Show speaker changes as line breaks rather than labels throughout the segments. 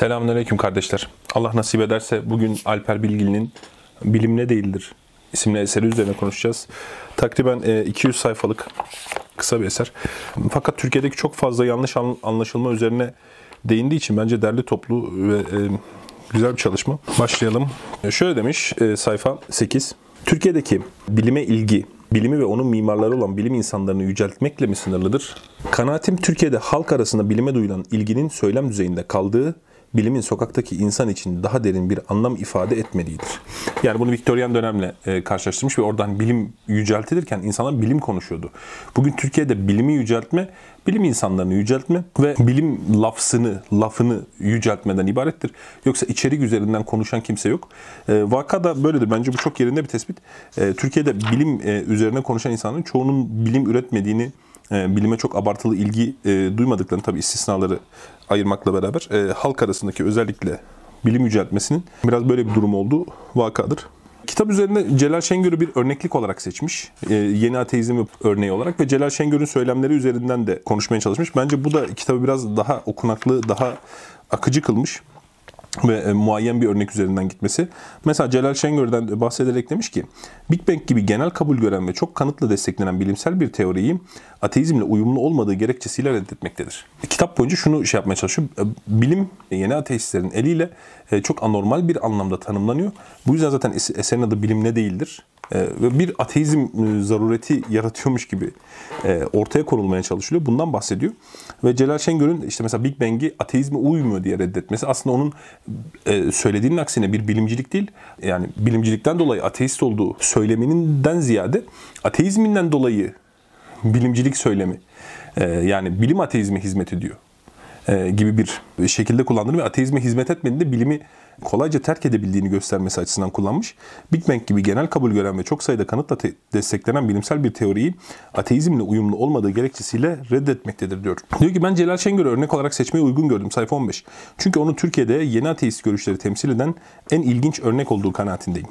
Selamünaleyküm kardeşler. Allah nasip ederse bugün Alper Bilgili'nin Bilim Ne Değildir isimli eseri üzerine konuşacağız. Takriben 200 sayfalık kısa bir eser. Fakat Türkiye'deki çok fazla yanlış anlaşılma üzerine değindiği için bence derli toplu ve güzel bir çalışma. Başlayalım. Şöyle demiş sayfa 8. Türkiye'deki bilime ilgi, bilimi ve onun mimarları olan bilim insanlarını yüceltmekle mi sınırlıdır? Kanaatim Türkiye'de halk arasında bilime duyulan ilginin söylem düzeyinde kaldığı, bilimin sokaktaki insan için daha derin bir anlam ifade etmediğidir. Yani bunu Viktoryen dönemle karşılaştırmış ve oradan bilim yüceltilirken insanlar bilim konuşuyordu. Bugün Türkiye'de bilimi yüceltme, bilim insanlarını yüceltme ve bilim lafını yüceltmeden ibarettir. Yoksa içerik üzerinden konuşan kimse yok. Vaka da böyledir. Bence bu çok yerinde bir tespit. Türkiye'de bilim üzerine konuşan insanların çoğunun bilim üretmediğini, bilime çok abartılı ilgi duymadıklarını, tabii istisnaları ayırmakla beraber halk arasındaki özellikle bilim yüceltmesinin biraz böyle bir durum olduğu vakadır. Kitap üzerinde Celal Şengör'ü bir örneklik olarak seçmiş. Yeni ateizm örneği olarak ve Celal Şengör'ün söylemleri üzerinden de konuşmaya çalışmış. Bence bu da kitabı biraz daha okunaklı, daha akıcı kılmış ve muayyen bir örnek üzerinden gitmesi. Mesela Celal Şengör'den bahsederek demiş ki, Big Bang gibi genel kabul gören ve çok kanıtla desteklenen bilimsel bir teoriyi ateizmle uyumlu olmadığı gerekçesiyle reddetmektedir. Kitap boyunca şunu yapmaya çalışıyor. Bilim yeni ateistlerin eliyle çok anormal bir anlamda tanımlanıyor. Bu yüzden zaten eserin adı Bilim Ne Değildir. Ve bir ateizm zarureti yaratıyormuş gibi ortaya konulmaya çalışılıyor. Bundan bahsediyor. Ve Celal Şengör'ün işte mesela Big Bang'i ateizme uymuyor diye reddetmesi aslında onun söylediğinin aksine bir bilimcilik değil. Yani bilimcilikten dolayı ateist olduğu söylemininden ziyade ateizminden dolayı bilimcilik söylemi. Yani bilim ateizme hizmet ediyor gibi bir şekilde kullandığını ve ateizme hizmet etmediğinde bilimi kolayca terk edebildiğini göstermesi açısından kullanmış. Big Bang gibi genel kabul gören ve çok sayıda kanıtla desteklenen bilimsel bir teoriyi ateizmle uyumlu olmadığı gerekçesiyle reddetmektedir diyor. Diyor ki ben Celal Şengör'ü örnek olarak seçmeyi uygun gördüm sayfa 15. Çünkü onu Türkiye'de yeni ateist görüşleri temsil eden en ilginç örnek olduğu kanaatindeyim.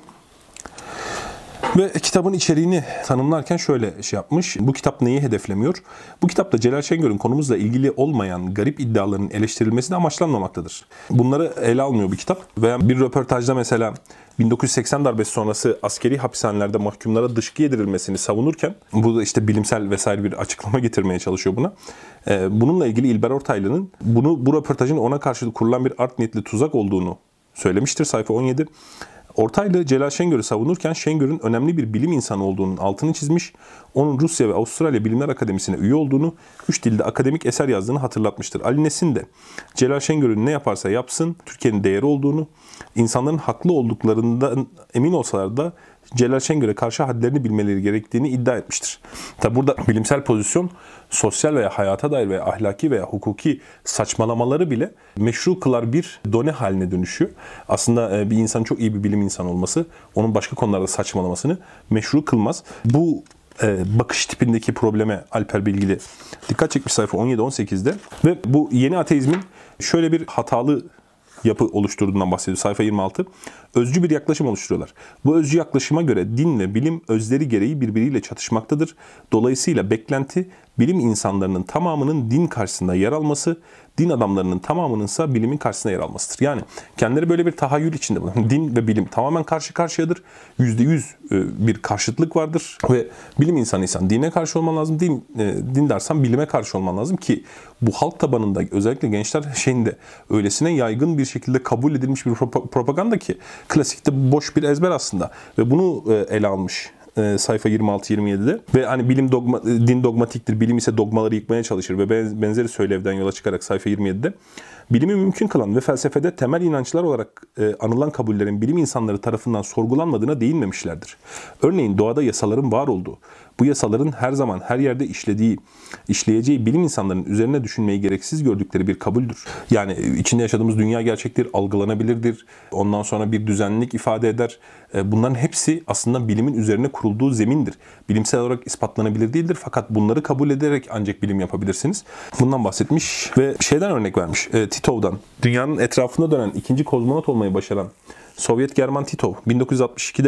Ve kitabın içeriğini tanımlarken şöyle yapmış. Bu kitap neyi hedeflemiyor? Bu kitapta Celal Şengör'ün konumuzla ilgili olmayan garip iddiaların eleştirilmesi de amaçlanmamaktadır. Bunları ele almıyor bu kitap. Veya bir röportajda mesela 1980 darbesi sonrası askeri hapishanelerde mahkumlara dışkı yedirilmesini savunurken, bu da işte bilimsel vesaire bir açıklama getirmeye çalışıyor buna. Bununla ilgili İlber Ortaylı'nın bu röportajın ona karşı kurulan bir art niyetli tuzak olduğunu söylemiştir sayfa 17. Ortaylı Celal Şengör'ü savunurken Şengör'ün önemli bir bilim insanı olduğunun altını çizmiş, onun Rusya ve Avustralya Bilimler Akademisi'ne üye olduğunu, 3 dilde akademik eser yazdığını hatırlatmıştır. Ali Nesin de Celal Şengör'ün ne yaparsa yapsın Türkiye'nin değeri olduğunu, insanların haklı olduklarından emin olsalar da Celal Şengör'e karşı hadlerini bilmeleri gerektiğini iddia etmiştir. Tabi burada bilimsel pozisyon sosyal veya hayata dair veya ahlaki veya hukuki saçmalamaları bile meşru kılar bir done haline dönüşüyor. Aslında bir insanın çok iyi bir bilim insanı olması onun başka konularda saçmalamasını meşru kılmaz. Bu bakış tipindeki probleme Alper Bilgili dikkat çekmiş sayfa 17-18'de ve bu yeni ateizmin şöyle bir hatalı yapı oluşturduğundan bahsediyor. Sayfa 26. Özcü bir yaklaşım oluşturuyorlar. Bu özcü yaklaşıma göre din ve bilim özleri gereği birbiriyle çatışmaktadır. Dolayısıyla beklenti bilim insanlarının tamamının din karşısında yer alması, din adamlarının tamamının ise bilimin karşısında yer almasıdır. Yani kendileri böyle bir tahayyül içinde. Din ve bilim tamamen karşı karşıyadır. %100 bir karşıtlık vardır ve bilim insanıysan dine karşı olman lazım. Din dersen bilime karşı olman lazım ki bu halk tabanında özellikle gençler şeyinde öylesine yaygın bir şekilde kabul edilmiş bir propaganda ki klasikte boş bir ezber aslında ve bunu ele almış sayfa 26-27'de ve hani din dogmatiktir, bilim ise dogmaları yıkmaya çalışır ve benzeri söylevden yola çıkarak sayfa 27'de bilimi mümkün kılan ve felsefede temel inançlar olarak anılan kabullerin bilim insanları tarafından sorgulanmadığına değinmemişlerdir. Örneğin doğada yasaların var olduğu, bu yasaların her zaman her yerde işleyeceği bilim insanlarının üzerine düşünmeyi gereksiz gördükleri bir kabuldür. Yani içinde yaşadığımız dünya gerçektir, algılanabilirdir, ondan sonra bir düzenlilik ifade eder. Bunların hepsi aslında bilimin üzerine kurulduğu zemindir. Bilimsel olarak ispatlanabilir değildir fakat bunları kabul ederek ancak bilim yapabilirsiniz. Bundan bahsetmiş ve şeyden örnek vermiş, Titov'dan. Dünyanın etrafında dönen ikinci kozmonot olmayı başaran Sovyet German Titov 1962'de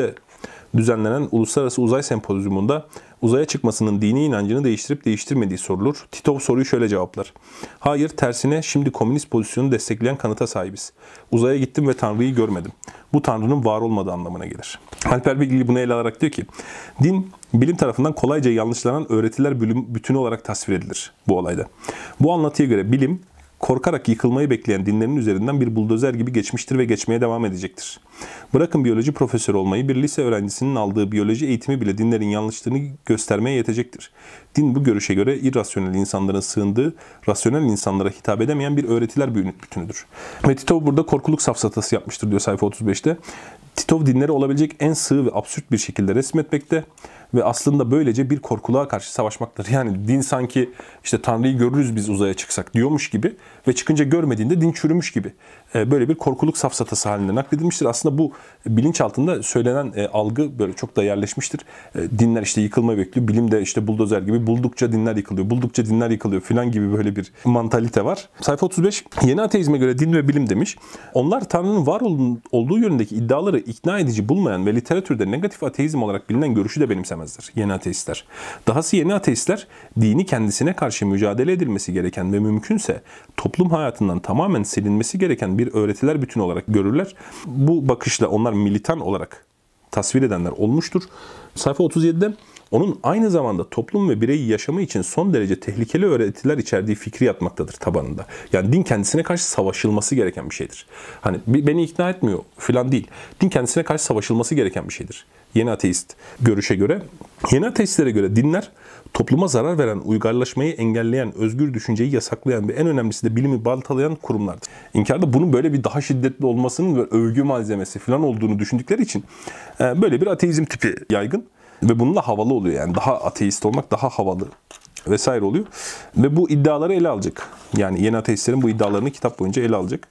düzenlenen Uluslararası Uzay Sempozyumunda uzaya çıkmasının dini inancını değiştirip değiştirmediği sorulur. Titov soruyu şöyle cevaplar. Hayır, tersine şimdi komünist pozisyonu destekleyen kanıta sahibiz. Uzaya gittim ve Tanrı'yı görmedim. Bu Tanrı'nın var olmadığı anlamına gelir. Alper Bilgili bunu ele alarak diyor ki, din bilim tarafından kolayca yanlışlanan öğretiler bütünü olarak tasvir edilir bu olayda. Bu anlatıya göre bilim, korkarak yıkılmayı bekleyen dinlerin üzerinden bir buldozer gibi geçmiştir ve geçmeye devam edecektir. Bırakın biyoloji profesörü olmayı, bir lise öğrencisinin aldığı biyoloji eğitimi bile dinlerin yanlışlığını göstermeye yetecektir. Din bu görüşe göre irrasyonel insanların sığındığı, rasyonel insanlara hitap edemeyen bir öğretiler bütünüdür. Ve Titov burada korkuluk safsatası yapmıştır diyor sayfa 35'te. Titov dinleri olabilecek en sığ ve absürt bir şekilde resmetmekte ve aslında böylece bir korkuluğa karşı savaşmaktır. Yani din sanki işte Tanrı'yı görürüz biz uzaya çıksak diyormuş gibi ve çıkınca görmediğinde din çürümüş gibi. Böyle bir korkuluk safsatası halinde nakledilmiştir. Aslında bu bilinçaltında söylenen algı böyle çok da yerleşmiştir. Dinler işte yıkılmayı bekliyor. Bilim de işte buldozer gibi buldukça dinler yıkılıyor, buldukça dinler yıkılıyor falan gibi böyle bir mantalite var. Sayfa 35, yeni ateizme göre din ve bilim demiş. Onlar Tanrı'nın var olduğu yönündeki iddiaları ikna edici bulmayan ve literatürde negatif ateizm olarak bilinen görüşü de benimsemezler yeni ateistler. Dahası yeni ateistler dini kendisine karşı mücadele edilmesi gereken ve mümkünse toplum hayatından tamamen silinmesi gereken bir öğretiler bütünü olarak görürler. Bu bakışla onlar militan olarak tasvir edenler olmuştur. Sayfa 37'de onun aynı zamanda toplum ve bireyi yaşamı için son derece tehlikeli öğretiler içerdiği fikri yatmaktadır tabanında. Yani din kendisine karşı savaşılması gereken bir şeydir. Hani beni ikna etmiyor falan değil. Din kendisine karşı savaşılması gereken bir şeydir. Yeni ateist görüşe göre. Yeni ateistlere göre dinler topluma zarar veren, uygarlaşmayı engelleyen, özgür düşünceyi yasaklayan ve en önemlisi de bilimi baltalayan kurumlardır. İnkarda bunun böyle bir daha şiddetli olmasının ve övgü malzemesi falan olduğunu düşündükleri için böyle bir ateizm tipi yaygın ve bununla havalı oluyor. Yani daha ateist olmak daha havalı vesaire oluyor. Ve bu iddiaları ele alacak. Yani yeni ateistlerin bu iddialarını kitap boyunca ele alacak.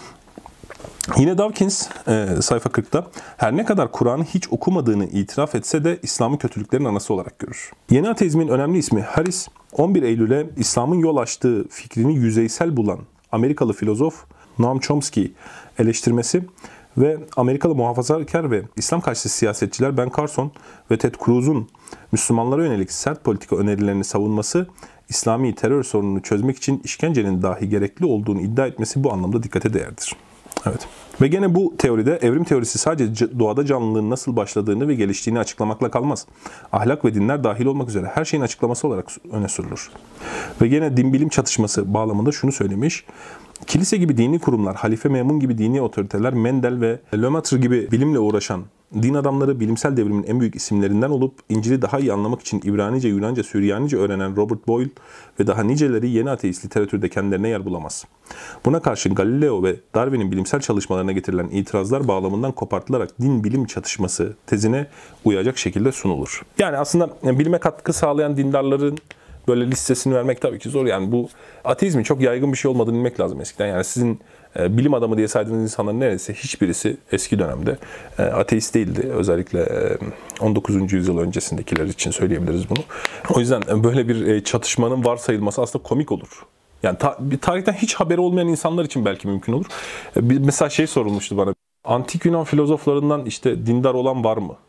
Yine Dawkins sayfa 40'ta her ne kadar Kur'an'ı hiç okumadığını itiraf etse de İslam'ı kötülüklerin anası olarak görür. Yeni ateizmin önemli ismi Harris, 11 Eylül'e İslam'ın yol açtığı fikrini yüzeysel bulan Amerikalı filozof Noam Chomsky eleştirmesi ve Amerikalı muhafazakar ve İslam karşıtı siyasetçiler Ben Carson ve Ted Cruz'un Müslümanlara yönelik sert politika önerilerini savunması, İslami terör sorununu çözmek için işkencenin dahi gerekli olduğunu iddia etmesi bu anlamda dikkate değerdir. Evet. Ve gene bu teoride evrim teorisi sadece doğada canlılığın nasıl başladığını ve geliştiğini açıklamakla kalmaz. Ahlak ve dinler dahil olmak üzere her şeyin açıklaması olarak öne sürülür. Ve gene din bilim çatışması bağlamında şunu söylemiş. Kilise gibi dini kurumlar, Halife Memun gibi dini otoriteler, Mendel ve Lemaitre gibi bilimle uğraşan din adamları bilimsel devrimin en büyük isimlerinden olup İncil'i daha iyi anlamak için İbranice, Yunanca, Süryanice öğrenen Robert Boyle ve daha niceleri yeni ateist literatürde kendilerine yer bulamaz. Buna karşın Galileo ve Darwin'in bilimsel çalışmalarına getirilen itirazlar bağlamından kopartılarak din-bilim çatışması tezine uyacak şekilde sunulur. Yani aslında bilime katkı sağlayan dindarların böyle listesini vermek tabii ki zor. Yani bu ateizmin çok yaygın bir şey olmadığını bilmek lazım eskiden. Yani sizin bilim adamı diye saydığınız insanların neredeyse hiçbirisi eski dönemde ateist değildi. Özellikle 19. yüzyıl öncesindekiler için söyleyebiliriz bunu. O yüzden böyle bir çatışmanın varsayılması aslında komik olur. Yani tarihten hiç haberi olmayan insanlar için belki mümkün olur. Mesela şey sorulmuştu bana. Antik Yunan filozoflarından işte dindar olan var mı?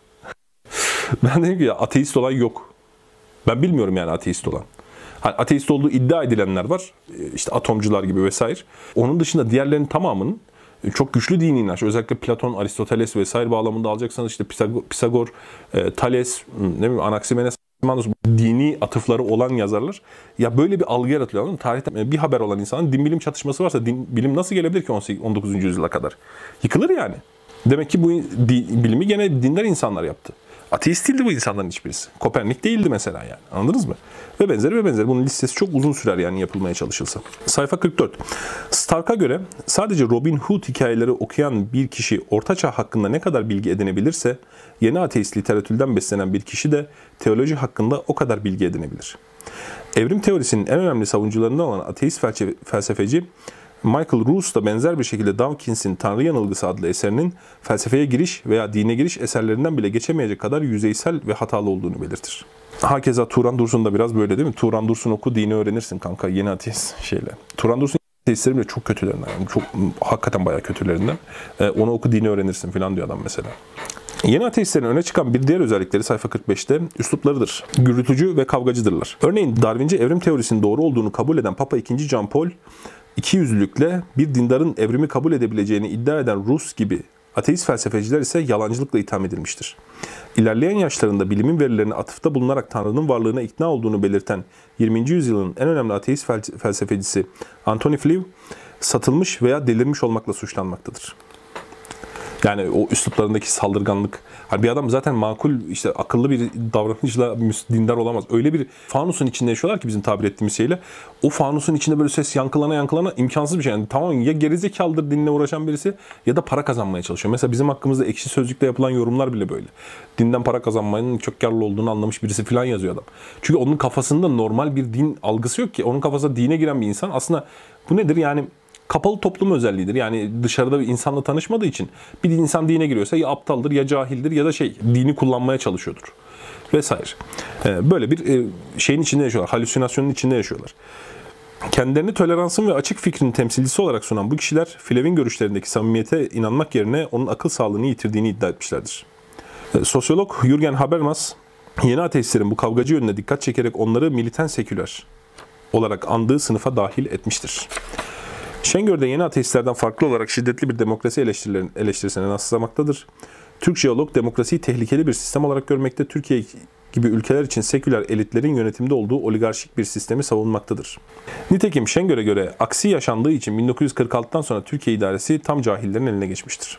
Ben dedim ki ya ateist olan yok. Ben bilmiyorum yani ateist olan. Hani ateist olduğu iddia edilenler var. İşte atomcular gibi vesaire. Onun dışında diğerlerinin tamamının çok güçlü dini inanç. Özellikle Platon, Aristoteles vesaire bağlamında alacaksanız işte Pisagor, Thales, ne bileyim Anaximenes, dini atıfları olan yazarlar. Ya böyle bir algı yaratılıyor. Tarihte bir haber olan insanın din bilim çatışması varsa bilim nasıl gelebilir ki 19. yüzyıla kadar? Yıkılır yani. Demek ki bu bilimi gene dindar insanlar yaptı. Ateist değildi bu insanların hiçbirisi. Kopernik değildi mesela yani. Anladınız mı? Ve benzeri ve benzeri. Bunun listesi çok uzun sürer yani yapılmaya çalışılsa. Sayfa 44. Stark'a göre sadece Robin Hood hikayeleri okuyan bir kişi Ortaçağ hakkında ne kadar bilgi edinebilirse, yeni ateist literatürden beslenen bir kişi de teoloji hakkında o kadar bilgi edinebilir. Evrim teorisinin en önemli savunucularından olan ateist felsefeci Michael Ruse da benzer bir şekilde Dawkins'in Tanrı Yanılgısı adlı eserinin felsefeye giriş veya dine giriş eserlerinden bile geçemeyecek kadar yüzeysel ve hatalı olduğunu belirtir. Hakeza Turan Dursun da biraz böyle değil mi? Turan Dursun oku, dini öğrenirsin kanka, yeni ateist şeyle. Turan Dursun ateistlerin bile çok kötülerinden, yani çok hakikaten bayağı kötülerinden. Onu oku, dini öğrenirsin falan diyor adam mesela. Yeni ateistlerin öne çıkan bir diğer özellikleri sayfa 45'te üsluplarıdır. Gürültücü ve kavgacıdırlar. Örneğin Darwinci evrim teorisinin doğru olduğunu kabul eden Papa II. John Paul, ikiyüzlülükle bir dindarın evrimi kabul edebileceğini iddia eden Rus gibi ateist felsefeciler ise yalancılıkla itham edilmiştir. İlerleyen yaşlarında bilimin verilerine atıfta bulunarak Tanrı'nın varlığına ikna olduğunu belirten 20. yüzyılın en önemli ateist felsefecisi Antony Flew, satılmış veya delirmiş olmakla suçlanmaktadır. Yani o üsluplarındaki saldırganlık. Hani bir adam zaten makul, işte akıllı bir davranışla dindar olamaz. Öyle bir fanusun içinde yaşıyorlar ki bizim tabir ettiğimiz şeyle. O fanusun içinde böyle ses yankılana imkansız bir şey. Yani tamam, ya gerizekalıdır dinle uğraşan birisi ya da para kazanmaya çalışıyor. Mesela bizim hakkımızda Ekşi Sözlük'te yapılan yorumlar bile böyle. Dinden para kazanmanın çok karlı olduğunu anlamış birisi falan yazıyor adam. Çünkü onun kafasında normal bir din algısı yok ki. Onun kafasında dine giren bir insan aslında bu nedir? Yani kapalı toplum özelliğidir. Yani dışarıda bir insanla tanışmadığı için bir insan dine giriyorsa ya aptaldır ya cahildir ya da dini kullanmaya çalışıyordur vesaire. Böyle bir şeyin içinde yaşıyorlar. Halüsinasyonun içinde yaşıyorlar. Kendilerini toleransın ve açık fikrin temsilcisi olarak sunan bu kişiler Flew'in görüşlerindeki samimiyete inanmak yerine onun akıl sağlığını yitirdiğini iddia etmişlerdir. Sosyolog Jürgen Habermas, yeni ateistlerin bu kavgacı yönüne dikkat çekerek onları militan seküler olarak andığı sınıfa dahil etmiştir. Şengör'de yeni ateistlerden farklı olarak şiddetli bir demokrasi eleştirisine rastlamaktadır. Türk jeolog demokrasiyi tehlikeli bir sistem olarak görmekte, Türkiye gibi ülkeler için seküler elitlerin yönetimde olduğu oligarşik bir sistemi savunmaktadır. Nitekim Şengör'e göre aksi yaşandığı için 1946'dan sonra Türkiye idaresi tam cahillerin eline geçmiştir.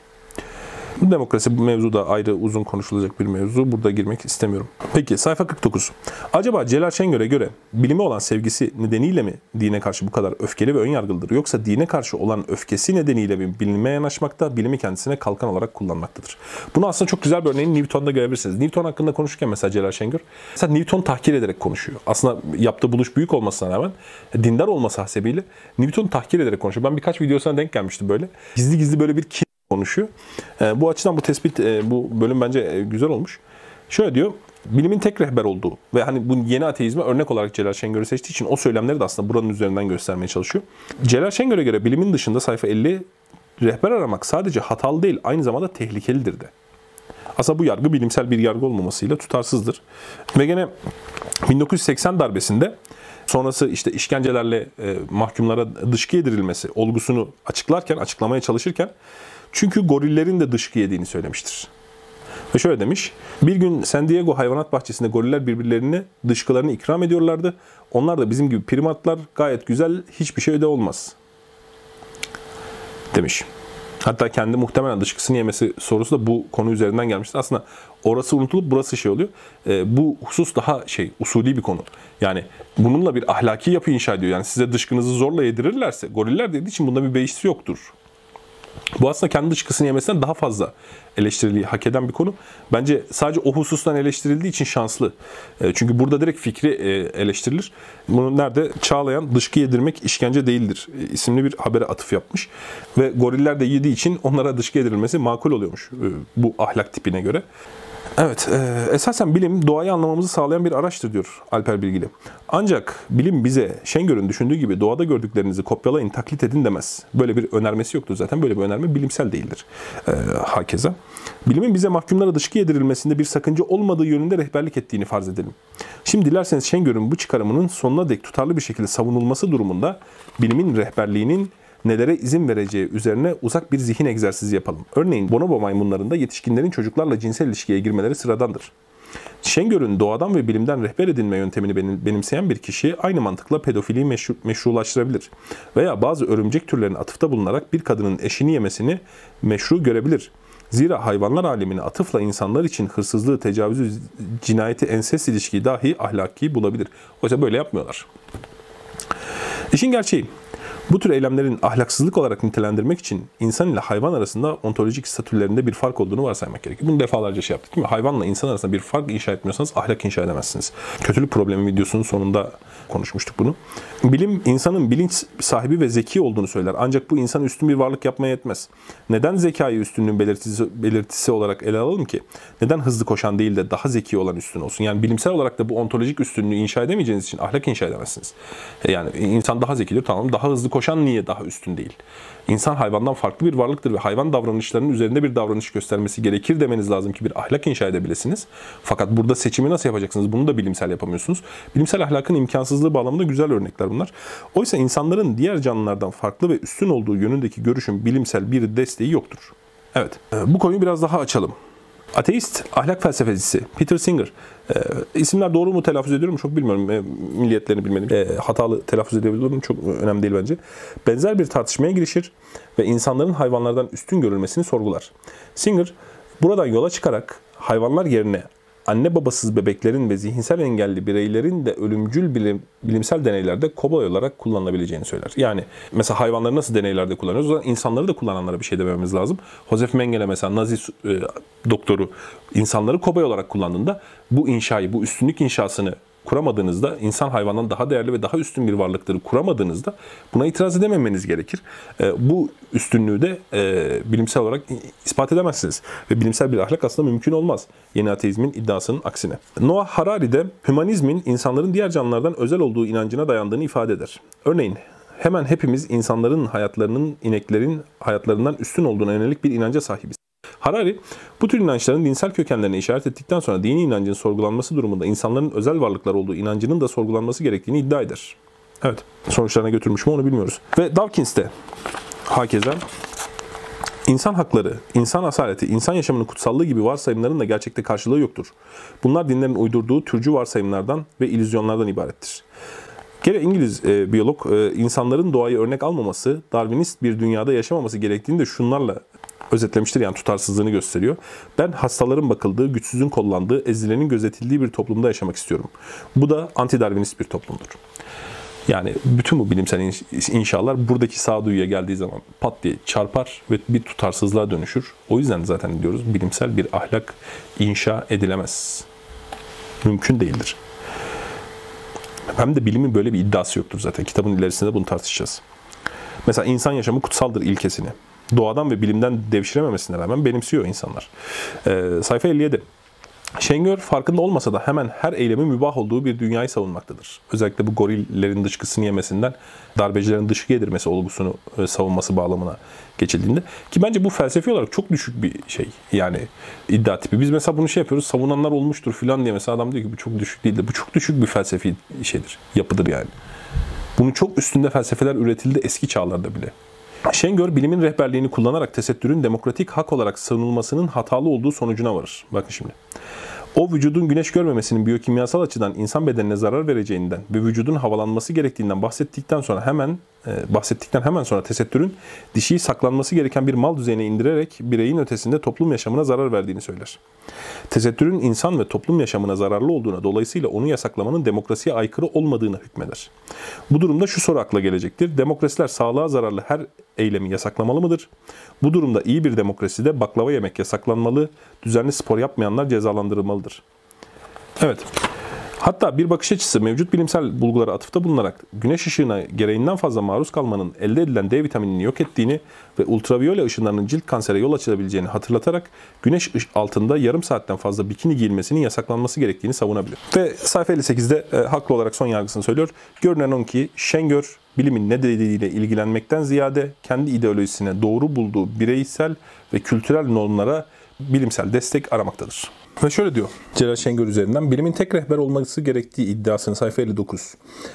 Bu demokrasi bu mevzuda ayrı uzun konuşulacak bir mevzu. Burada girmek istemiyorum. Peki sayfa 49. Acaba Celal Şengör'e göre bilime olan sevgisi nedeniyle mi dine karşı bu kadar öfkeli ve önyargılıdır? Yoksa dine karşı olan öfkesi nedeniyle mi bilime yanaşmakta, bilimi kendisine kalkan olarak kullanmaktadır? Bunu aslında çok güzel bir örneğini Newton'da görebilirsiniz. Newton hakkında konuşurken mesela Celal Şengör, mesela Newton tahkir ederek konuşuyor. Aslında yaptığı buluş büyük olmasına rağmen dindar olması hasebiyle Newton'u tahkir ederek konuşuyor. Ben birkaç videosuna denk gelmiştim böyle. Gizli gizli böyle bir konuşuyor. Bu açıdan bu tespit, bu bölüm bence güzel olmuş. Şöyle diyor, bilimin tek rehber olduğu ve hani bu yeni ateizme örnek olarak Celal Şengör'ü seçtiği için o söylemleri de aslında buranın üzerinden göstermeye çalışıyor. Celal Şengör'e göre bilimin dışında sayfa 50, rehber aramak sadece hatalı değil, aynı zamanda tehlikelidir de. Aslında bu yargı bilimsel bir yargı olmamasıyla tutarsızdır. Ve gene 1980 darbesinde sonrası işte işkencelerle mahkumlara dışkı yedirilmesi olgusunu açıklamaya çalışırken çünkü gorillerin de dışkı yediğini söylemiştir. Ve şöyle demiş, bir gün San Diego hayvanat bahçesinde goriller birbirlerine dışkılarını ikram ediyorlardı. Onlar da bizim gibi primatlar, gayet güzel, hiçbir şey de olmaz demiş. Hatta kendi muhtemelen dışkısını yemesi sorusu da bu konu üzerinden gelmiştir. Aslında orası unutulup burası oluyor. Bu husus daha usulî bir konu. Yani bununla bir ahlaki yapı inşa ediyor. Yani size dışkınızı zorla yedirirlerse, goriller dediği için bunda bir beis yoktur. Bu aslında kendi dışkısını yemesinden daha fazla eleştiriliği hak eden bir konu. Bence sadece o husustan eleştirildiği için şanslı. Çünkü burada direkt fikri eleştirilir. Bunu nerede? Çağlayan dışkı yedirmek işkence değildir isimli bir habere atıf yapmış. Ve goriller de yediği için onlara dışkı yedirilmesi makul oluyormuş bu ahlak tipine göre. Evet, esasen bilim doğayı anlamamızı sağlayan bir araçtır diyor Alper Bilgili. Ancak bilim bize Şengör'ün düşündüğü gibi doğada gördüklerinizi kopyalayın, taklit edin demez. Böyle bir önermesi yoktur zaten. Böyle bir önerme bilimsel değildir. Hakeza. Bilimin bize mahkumlara dışkı yedirilmesinde bir sakınca olmadığı yönünde rehberlik ettiğini farz edelim. Şimdi dilerseniz Şengör'ün bu çıkarımının sonuna dek tutarlı bir şekilde savunulması durumunda bilimin rehberliğinin nelere izin vereceği üzerine uzak bir zihin egzersizi yapalım. Örneğin bonobo maymunlarında yetişkinlerin çocuklarla cinsel ilişkiye girmeleri sıradandır. Şengör'ün doğadan ve bilimden rehber edinme yöntemini benimseyen bir kişi aynı mantıkla pedofiliyi meşrulaştırabilir. Veya bazı örümcek türlerine atıfta bulunarak bir kadının eşini yemesini meşru görebilir. Zira hayvanlar alemine atıfla insanlar için hırsızlığı, tecavüzü, cinayeti, ensest ilişkiyi dahi ahlaki bulabilir. Oysa böyle yapmıyorlar. İşin gerçeği, bu tür eylemlerin ahlaksızlık olarak nitelendirmek için insan ile hayvan arasında ontolojik statülerinde bir fark olduğunu varsaymak gerekir. Bunu defalarca yaptık değil mi? Hayvanla insan arasında bir fark inşa etmiyorsanız ahlak inşa edemezsiniz. Kötülük problemi videosunun sonunda konuşmuştuk bunu. Bilim, insanın bilinç sahibi ve zeki olduğunu söyler. Ancak bu insanı üstün bir varlık yapmaya yetmez. Neden zekayı üstünlüğün belirtisi olarak ele alalım ki? Neden hızlı koşan değil de daha zeki olan üstün olsun? Yani bilimsel olarak da bu ontolojik üstünlüğü inşa edemeyeceğiniz için ahlak inşa edemezsiniz. Yani insan daha zekidir, tamam, daha hızlı koşan niye daha üstün değil? İnsan hayvandan farklı bir varlıktır ve hayvan davranışlarının üzerinde bir davranış göstermesi gerekir demeniz lazım ki bir ahlak inşa edebilirsiniz. Fakat burada seçimi nasıl yapacaksınız? Bunu da bilimsel yapamıyorsunuz. Bilimsel ahlakın imkansızlığı bağlamında güzel örnekler bunlar. Oysa insanların diğer canlılardan farklı ve üstün olduğu yönündeki görüşün bilimsel bir desteği yoktur. Evet, bu konuyu biraz daha açalım. Ateist ahlak felsefecisi Peter Singer. İsimler doğru mu telaffuz ediyorum çok bilmiyorum. Milliyetlerini bilmedim. Hatalı telaffuz edebilirim. Çok önemli değil bence. Benzer bir tartışmaya girişir ve insanların hayvanlardan üstün görülmesini sorgular. Singer buradan yola çıkarak hayvanlar yerine anne babasız bebeklerin ve zihinsel engelli bireylerin de ölümcül bilimsel deneylerde kobay olarak kullanılabileceğini söyler. Yani mesela hayvanları nasıl deneylerde kullanıyoruz? O zaman insanları da kullananlara bir şey dememiz lazım. Josef Mengele mesela Nazi doktoru insanları kobay olarak kullandığında bu inşayı, bu üstünlük inşasını kuramadığınızda, insan hayvandan daha değerli ve daha üstün bir varlıkları kuramadığınızda buna itiraz edememeniz gerekir. Bu üstünlüğü de bilimsel olarak ispat edemezsiniz. Ve bilimsel bir ahlak aslında mümkün olmaz. Yeni ateizmin iddiasının aksine. Noah Harari de hümanizmin insanların diğer canlılardan özel olduğu inancına dayandığını ifade eder. Örneğin hemen hepimiz insanların hayatlarının ineklerin hayatlarından üstün olduğuna yönelik bir inanca sahibiz. Harari, bu tür inançların dinsel kökenlerine işaret ettikten sonra dini inancın sorgulanması durumunda insanların özel varlıklar olduğu inancının da sorgulanması gerektiğini iddia eder. Evet, sonuçlarına götürmüş mü onu bilmiyoruz. Ve Dawkins de hakeza insan hakları, insan asaleti, insan yaşamının kutsallığı gibi varsayımların da gerçekte karşılığı yoktur. Bunlar dinlerin uydurduğu türcü varsayımlardan ve illüzyonlardan ibarettir. Gene İngiliz biyolog insanların doğayı örnek almaması, Darwinist bir dünyada yaşamaması gerektiğini de şunlarla özetlemiştir, yani tutarsızlığını gösteriyor. Ben hastaların bakıldığı, güçsüzün kollandığı, ezilenin gözetildiği bir toplumda yaşamak istiyorum. Bu da anti-Darwinist bir toplumdur. Yani bütün bu bilimsel inşalar buradaki sağduyuya geldiği zaman pat diye çarpar ve bir tutarsızlığa dönüşür. O yüzden zaten diyoruz bilimsel bir ahlak inşa edilemez. Mümkün değildir. Hem de bilimin böyle bir iddiası yoktur zaten. Kitabın ilerisinde bunu tartışacağız. Mesela insan yaşamı kutsaldır ilkesini doğadan ve bilimden devşirememesine rağmen benimsiyor insanlar. Sayfa 57. Şengör farkında olmasa da hemen her eylemin mübah olduğu bir dünyayı savunmaktadır. Özellikle bu gorillerin dışkısını yemesinden darbecilerin dışkı yedirmesi olgusunu savunması bağlamına geçildiğinde. Ki bence bu felsefi olarak çok düşük bir şey. Yani iddia tipi. Biz mesela bunu yapıyoruz, savunanlar olmuştur falan diye mesela adam diyor ki bu çok düşük değildir. Bu çok düşük bir felsefi şeydir, yapıdır yani. Bunun çok üstünde felsefeler üretildi eski çağlarda bile. Şengör bilimin rehberliğini kullanarak tesettürün demokratik hak olarak savunulmasının hatalı olduğu sonucuna varır. Bakın şimdi. O vücudun güneş görmemesinin biyokimyasal açıdan insan bedenine zarar vereceğinden ve vücudun havalanması gerektiğinden bahsettikten hemen sonra tesettürün dişiyi saklanması gereken bir mal düzeyine indirerek bireyin ötesinde toplum yaşamına zarar verdiğini söyler. Tesettürün insan ve toplum yaşamına zararlı olduğuna, dolayısıyla onu yasaklamanın demokrasiye aykırı olmadığına hükmeder. Bu durumda şu soru akla gelecektir. Demokrasiler sağlığa zararlı her eylemi yasaklamalı mıdır? Bu durumda iyi bir demokraside baklava yemek yasaklanmalı, düzenli spor yapmayanlar cezalandırılmalıdır. Evet. Hatta bir bakış açısı mevcut bilimsel bulgulara atıfta bulunarak güneş ışığına gereğinden fazla maruz kalmanın elde edilen D vitaminini yok ettiğini ve ultraviyole ışınlarının cilt kansere yol açabileceğini hatırlatarak güneş altında yarım saatten fazla bikini giyilmesinin yasaklanması gerektiğini savunabilir. Ve sayfa 58'de haklı olarak son yargısını söylüyor. Görünen o ki Şengör bilimin ne dediğiyle ilgilenmekten ziyade kendi ideolojisine doğru bulduğu bireysel ve kültürel normlara bilimsel destek aramaktadır. Ve şöyle diyor Celal Şengör üzerinden, bilimin tek rehber olması gerektiği iddiasını sayfa 59.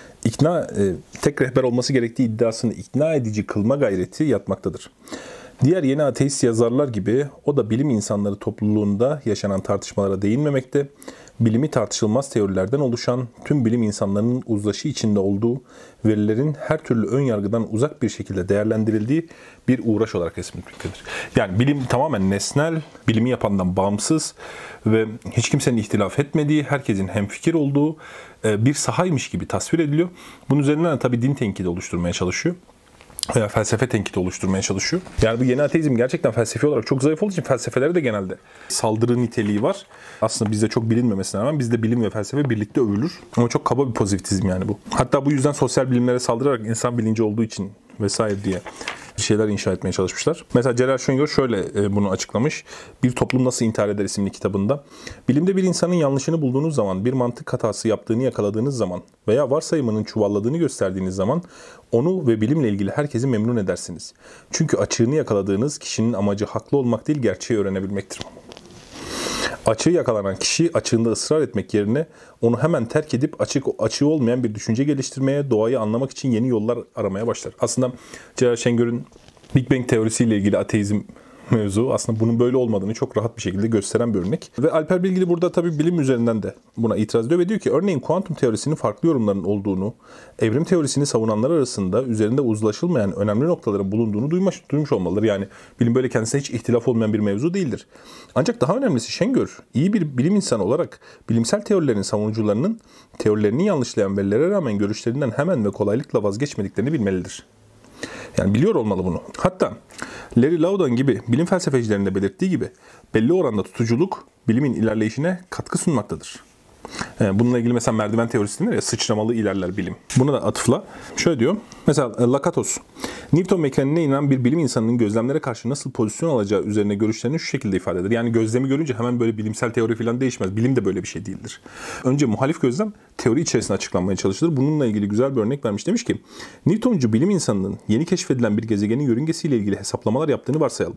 Tek rehber olması gerektiği iddiasını ikna edici kılma gayreti yatmaktadır. Diğer yeni ateist yazarlar gibi o da bilim insanları topluluğunda yaşanan tartışmalara değinmemekte, bilimi tartışılmaz teorilerden oluşan tüm bilim insanlarının uzlaşı içinde olduğu verilerin her türlü ön yargıdan uzak bir şekilde değerlendirildiği bir uğraş olarak resmetmektedir. Yani bilim tamamen nesnel, bilimi yapandan bağımsız ve hiç kimsenin ihtilaf etmediği, herkesin hemfikir olduğu bir sahaymış gibi tasvir ediliyor. Bunun üzerinden de tabii din tenkidi oluşturmaya çalışıyor. Veya felsefe tenkidi oluşturmaya çalışıyor. Yani bu yeni ateizm gerçekten felsefi olarak çok zayıf olduğu için felsefelere de genelde saldırı niteliği var. Aslında bizde çok bilinmemesine rağmen bizde bilim ve felsefe birlikte övülür. Ama çok kaba bir pozitivizm yani bu. Hatta bu yüzden sosyal bilimlere saldırarak insan bilinci olduğu için vesaire diye şeyler inşa etmeye çalışmışlar. Mesela Celal Şengör şöyle bunu açıklamış. Bir Toplum Nasıl İntihar Eder isimli kitabında. Bilimde bir insanın yanlışını bulduğunuz zaman, bir mantık hatası yaptığını yakaladığınız zaman veya varsayımının çuvalladığını gösterdiğiniz zaman onu ve bilimle ilgili herkesi memnun edersiniz. Çünkü açığını yakaladığınız kişinin amacı haklı olmak değil, gerçeği öğrenebilmektir. Açığı yakalanan kişi açığında ısrar etmek yerine onu hemen terk edip açığı olmayan bir düşünce geliştirmeye, doğayı anlamak için yeni yollar aramaya başlar. Aslında Celal Şengör'ün Big Bang teorisiyle ilgili ateizm mevzu aslında bunun böyle olmadığını çok rahat bir şekilde gösteren bir örnek. Ve Alper Bilgili burada tabii bilim üzerinden de buna itiraz ediyor ve diyor ki örneğin kuantum teorisinin farklı yorumlarının olduğunu, evrim teorisini savunanlar arasında üzerinde uzlaşılmayan önemli noktaların bulunduğunu duymuş olmalıdır. Yani bilim böyle kendisine hiç ihtilaf olmayan bir mevzu değildir. Ancak daha önemlisi Şengör, iyi bir bilim insanı olarak bilimsel teorilerin savunucularının teorilerini yanlışlayan verilere rağmen görüşlerinden hemen ve kolaylıkla vazgeçmediklerini bilmelidir. Yani biliyor olmalı bunu. Hatta Larry Laudan gibi bilim felsefecilerinin de belirttiği gibi belli oranda tutuculuk bilimin ilerleyişine katkı sunmaktadır. Bununla ilgili mesela merdiven teorisi denir ya, sıçramalı ilerler bilim. Buna da atıfla şöyle diyor. Mesela Lakatos, Newton mekaniğine inanan bir bilim insanının gözlemlere karşı nasıl pozisyon alacağı üzerine görüşlerini şu şekilde ifade eder. Yani gözlemi görünce hemen böyle bilimsel teori falan değişmez. Bilim de böyle bir şey değildir. Önce muhalif gözlem teori içerisinde açıklanmaya çalışılır. Bununla ilgili güzel bir örnek vermiş. Demiş ki, Newtoncu bilim insanının yeni keşfedilen bir gezegenin yörüngesiyle ilgili hesaplamalar yaptığını varsayalım.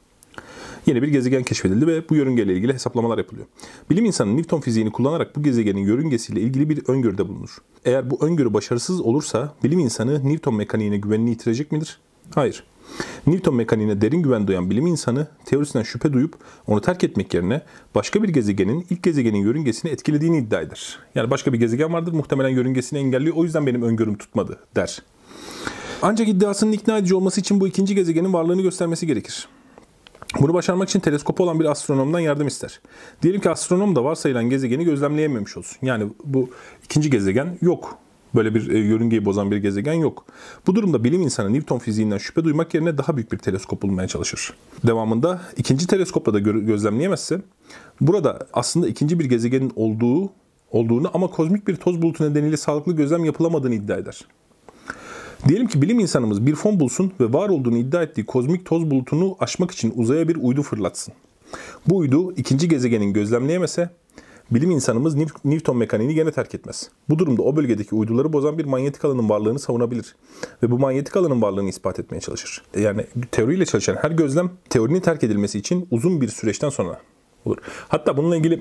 Yeni bir gezegen keşfedildi ve bu yörüngeyle ilgili hesaplamalar yapılıyor. Bilim insanı Newton fiziğini kullanarak bu gezegenin yörüngesiyle ilgili bir öngörüde bulunur. Eğer bu öngörü başarısız olursa bilim insanı Newton mekaniğine güvenini yitirecek midir? Hayır. Newton mekaniğine derin güven duyan bilim insanı teorisinden şüphe duyup onu terk etmek yerine başka bir gezegenin ilk gezegenin yörüngesini etkilediğini iddia eder. Yani başka bir gezegen vardır, muhtemelen yörüngesini engelliyor, o yüzden benim öngörüm tutmadı der. Ancak iddiasının ikna edici olması için bu ikinci gezegenin varlığını göstermesi gerekir. Bunu başarmak için teleskopu olan bir astronomdan yardım ister. Diyelim ki astronom da varsayılan gezegeni gözlemleyememiş olsun. Yani bu ikinci gezegen yok. Böyle bir yörüngeyi bozan bir gezegen yok. Bu durumda bilim insanı Newton fiziğinden şüphe duymak yerine daha büyük bir teleskop bulmaya çalışır. Devamında ikinci teleskopla da gözlemleyemezse burada aslında ikinci bir gezegenin olduğunu ama kozmik bir toz bulutu nedeniyle sağlıklı gözlem yapılamadığını iddia eder. Diyelim ki bilim insanımız bir fon bulsun ve var olduğunu iddia ettiği kozmik toz bulutunu aşmak için uzaya bir uydu fırlatsın. Bu uydu ikinci gezegenin gözlemleyemese bilim insanımız Newton mekaniğini gene terk etmez. Bu durumda o bölgedeki uyduları bozan bir manyetik alanın varlığını savunabilir ve bu manyetik alanın varlığını ispat etmeye çalışır. Yani teoriyle çalışan her gözlem teorinin terk edilmesi için uzun bir süreçten sonra olur. Hatta bununla ilgili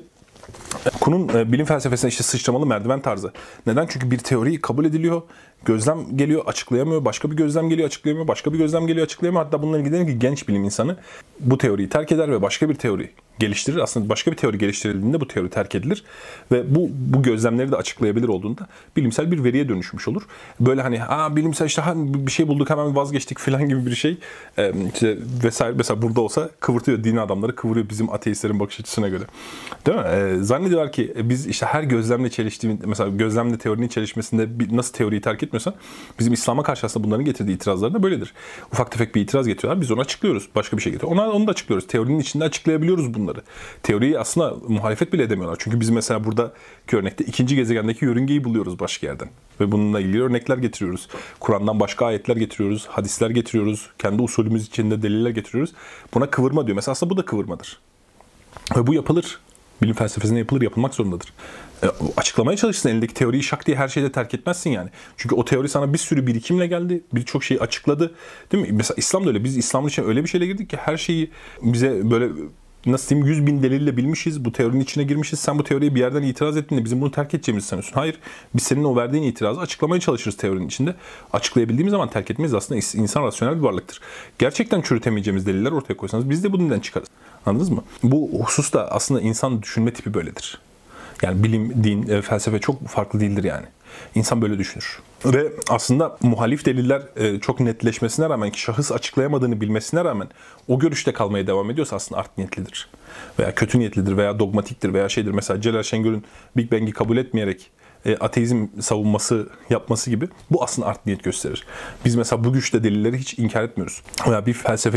Kuhn'un bilim felsefesine işte sıçramalı merdiven tarzı. Neden? Çünkü bir teori kabul ediliyor, gözlem geliyor, açıklayamıyor, başka bir gözlem geliyor, açıklayamıyor, başka bir gözlem geliyor, açıklayamıyor. Hatta bununla ilgili dedim ki genç bilim insanı bu teoriyi terk eder ve başka bir teori geliştirir. Aslında başka bir teori geliştirildiğinde bu teori terk edilir ve bu gözlemleri de açıklayabilir olduğunda bilimsel bir veriye dönüşmüş olur. Böyle hani bilimsel işte bir şey bulduk hemen vazgeçtik falan gibi bir şey işte vesaire. Mesela burada olsa kıvırtıyor, din adamları kıvırıyor bizim ateistlerin bakış açısına göre. Değil mi? Zannediyorlar ki biz işte her gözlemle çeliştiğimiz, mesela gözlemle teorinin çelişmesinde nasıl teoriyi terk etmiyorsan bizim İslam'a karşı aslında bunların getirdiği itirazlar da böyledir. Ufak tefek bir itiraz getiriyorlar. Biz onu açıklıyoruz. Başka bir şey getiriyor. Onu da açıklıyoruz. Teorinin içinde açıklayabiliyoruz bunları. Teoriyi aslında muhalefet bile edemiyorlar. Çünkü biz mesela buradaki örnekte ikinci gezegendeki yörüngeyi buluyoruz başka yerden. Ve bununla ilgili örnekler getiriyoruz. Kur'an'dan başka ayetler getiriyoruz. Hadisler getiriyoruz. Kendi usulümüz içinde deliller getiriyoruz. Buna kıvırma diyor. Mesela aslında bu da kıvırmadır. Ve bu yapılır. Bilim felsefesinde yapılır, yapılmak zorundadır. Açıklamaya çalışsın, elindeki teoriyi şak diye her şeyde terk etmezsin yani. Çünkü o teori sana bir sürü birikimle geldi, birçok şeyi açıkladı. Değil mi? Mesela İslam da öyle. Biz İslam'ın içine öyle bir şeyle girdik ki her şeyi bize böyle nasıl diyeyim 100.000 delille bilmişiz, bu teorinin içine girmişiz. Sen bu teoriye bir yerden itiraz ettiğinde bizim bunu terk edeceğimizi sanıyorsun. Hayır, biz senin o verdiğin itirazı açıklamaya çalışırız teorinin içinde. Açıklayabildiğimiz zaman terk etmeyiz. Aslında insan rasyonel bir varlıktır. Gerçekten çürütemeyeceğimiz deliller ortaya koysanız biz de bu dinden çıkarız. Anladınız mı? Bu hususta aslında insan düşünme tipi böyledir. Yani bilim, din, felsefe çok farklı değildir yani. İnsan böyle düşünür. Ve aslında muhalif deliller çok netleşmesine rağmen, ki şahıs açıklayamadığını bilmesine rağmen o görüşte kalmaya devam ediyorsa aslında art niyetlidir. Veya kötü niyetlidir veya dogmatiktir veya şeydir. Mesela Celal Şengör'ün Big Bang'i kabul etmeyerek ateizm savunması yapması gibi bu aslında art niyet gösterir. Biz mesela bu güçte delilleri hiç inkar etmiyoruz. Veya bir felsefeci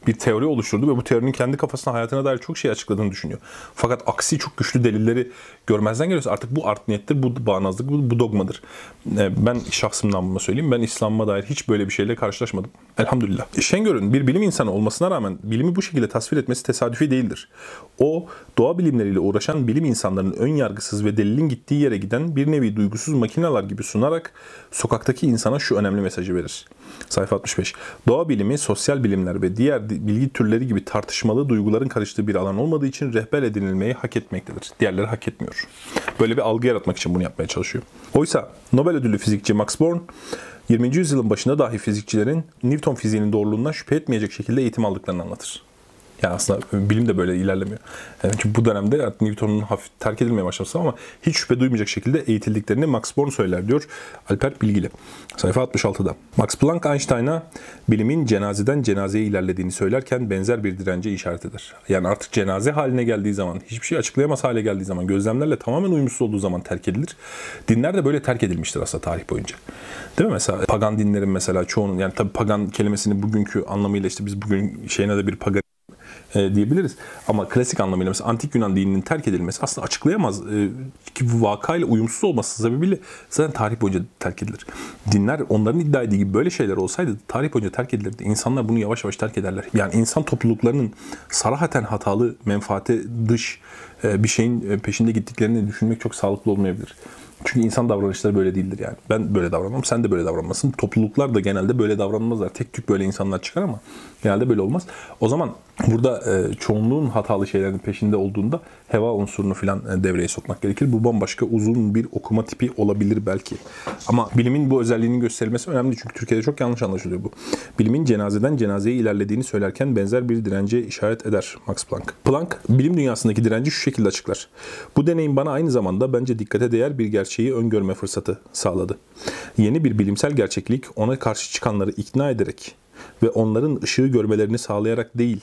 bir teori oluşturdu ve bu teorinin kendi kafasına, hayatına dair çok şey açıkladığını düşünüyor. Fakat aksi çok güçlü delilleri görmezden geliyorsa artık bu art niyettir, bu bağnazlık, bu dogmadır. Ben şahsımdan bunu söyleyeyim. Ben İslam'a dair hiç böyle bir şeyle karşılaşmadım. Elhamdülillah. Şengör'ün bir bilim insanı olmasına rağmen bilimi bu şekilde tasvir etmesi tesadüfi değildir. O, doğa bilimleriyle uğraşan bilim insanlarının ön yargısız ve delilin gittiği yere giden bir nevi duygusuz makineler gibi sunarak sokaktaki insana şu önemli mesajı verir. Sayfa 65. Doğa bilimi, sosyal bilimler ve diğer bilgi türleri gibi tartışmalı duyguların karıştığı bir alan olmadığı için rehber edinilmeyi hak etmektedir. Diğerleri hak etmiyor. Böyle bir algı yaratmak için bunu yapmaya çalışıyor. Oysa Nobel ödüllü fizikçi Max Born, 20. yüzyılın başında dahi fizikçilerin Newton fiziğinin doğruluğundan şüphe etmeyecek şekilde eğitim aldıklarını anlatır. Yani aslında bilim de böyle ilerlemiyor. Çünkü bu dönemde artık Newton'un hafif terk edilmeye başlaması ama hiç şüphe duymayacak şekilde eğitildiklerini Max Born söyler diyor Alper Bilgili. Sayfa 66'da. Max Planck Einstein'a bilimin cenazeden cenazeye ilerlediğini söylerken benzer bir dirence işaret eder. Yani artık cenaze haline geldiği zaman, hiçbir şey açıklayamaz hale geldiği zaman, gözlemlerle tamamen uyumsuz olduğu zaman terk edilir. Dinler de böyle terk edilmiştir aslında tarih boyunca. Değil mi mesela? Pagan dinlerin mesela çoğunun, yani tabii pagan kelimesini bugünkü anlamıyla işte biz bugün şeyine de bir pagan diyebiliriz. Ama klasik anlamıyla mesela antik Yunan dininin terk edilmesi aslında açıklayamaz. Ki vakayla uyumsuz olması sebebiyle zaten tarih boyunca terk edilir. Dinler onların iddia ettiği gibi böyle şeyler olsaydı tarih boyunca terk edilirdi. İnsanlar bunu yavaş yavaş terk ederler. Yani insan topluluklarının sarahaten hatalı, menfaate dış bir şeyin peşinde gittiklerini düşünmek çok sağlıklı olmayabilir. Çünkü insan davranışları böyle değildir yani. Ben böyle davranmam, sen de böyle davranmasın. Topluluklar da genelde böyle davranmazlar. Tek tük böyle insanlar çıkar ama genelde böyle olmaz. O zaman burada çoğunluğun hatalı şeylerin peşinde olduğunda heva unsurunu falan devreye sokmak gerekir. Bu bambaşka uzun bir okuma tipi olabilir belki. Ama bilimin bu özelliğinin gösterilmesi önemli. Çünkü Türkiye'de çok yanlış anlaşılıyor bu. Bilimin cenazeden cenazeye ilerlediğini söylerken benzer bir dirence işaret eder Max Planck. Planck, bilim dünyasındaki direnci şu şekilde açıklar. Bu deneyim bana aynı zamanda bence dikkate değer bir gerçeği öngörme fırsatı sağladı. Yeni bir bilimsel gerçeklik ona karşı çıkanları ikna ederek ve onların ışığı görmelerini sağlayarak değil,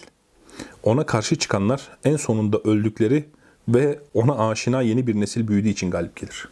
ona karşı çıkanlar en sonunda öldükleri ve ona aşina yeni bir nesil büyüdüğü için galip gelir.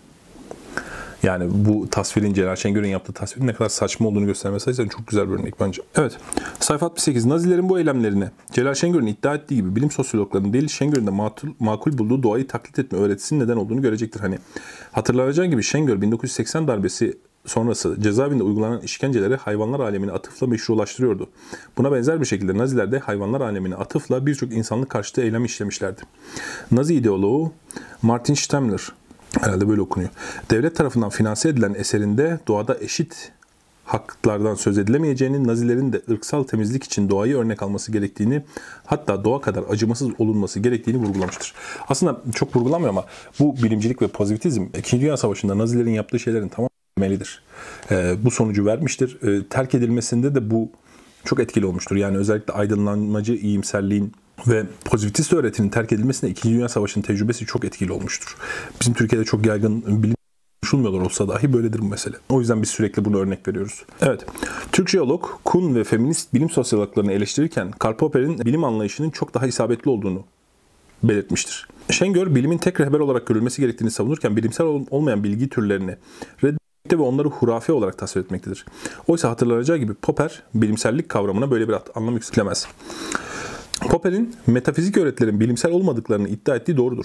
Yani bu tasvirin, Celal Şengör'ün yaptığı tasvirin ne kadar saçma olduğunu göstermesi açısından çok güzel bir örnek bence. Evet. Sayfa 68. Nazilerin bu eylemlerini Celal Şengör'ün iddia ettiği gibi bilim sosyologlarının değil, Şengör'ün de makul bulduğu doğayı taklit etme öğretisinin neden olduğunu görecektir. Hani hatırlanacağı gibi Şengör 1980 darbesi sonrası cezaevinde uygulanan işkenceleri hayvanlar alemine atıfla meşrulaştırıyordu. Buna benzer bir şekilde Naziler de hayvanlar alemine atıfla birçok insanlık karşıtı eylem işlemişlerdi. Nazi ideoloğu Martin Stemmler, herhalde böyle okunuyor, devlet tarafından finanse edilen eserinde doğada eşit haklardan söz edilemeyeceğini, Nazilerin de ırksal temizlik için doğayı örnek alması gerektiğini, hatta doğa kadar acımasız olunması gerektiğini vurgulamıştır. Aslında çok vurgulamıyor ama bu bilimcilik ve pozitivizm 2. Dünya Savaşı'nda Nazilerin yaptığı şeylerin tamamı temelidir. Bu sonucu vermiştir. Terk edilmesinde de bu çok etkili olmuştur. Yani özellikle aydınlanmacı iyimserliğin ve pozitivist öğretinin terk edilmesinde 2. Dünya Savaşı'nın tecrübesi çok etkili olmuştur. Bizim Türkiye'de çok yaygın bilim konuşulmuyorlar olsa dahi böyledir bu mesele. O yüzden biz sürekli bunu örnek veriyoruz. Evet. Türk jeolog Kuhn ve feminist bilim sosyologlarını eleştirirken Karl Popper'in bilim anlayışının çok daha isabetli olduğunu belirtmiştir. Şengör, bilimin tek rehber olarak görülmesi gerektiğini savunurken bilimsel olmayan bilgi türlerini reddetmekte ve onları hurafe olarak tasvir etmektedir. Oysa hatırlanacağı gibi Popper, bilimsellik kavramına böyle bir anlam yüklemez. Popper'in metafizik öğretilerin bilimsel olmadıklarını iddia ettiği doğrudur.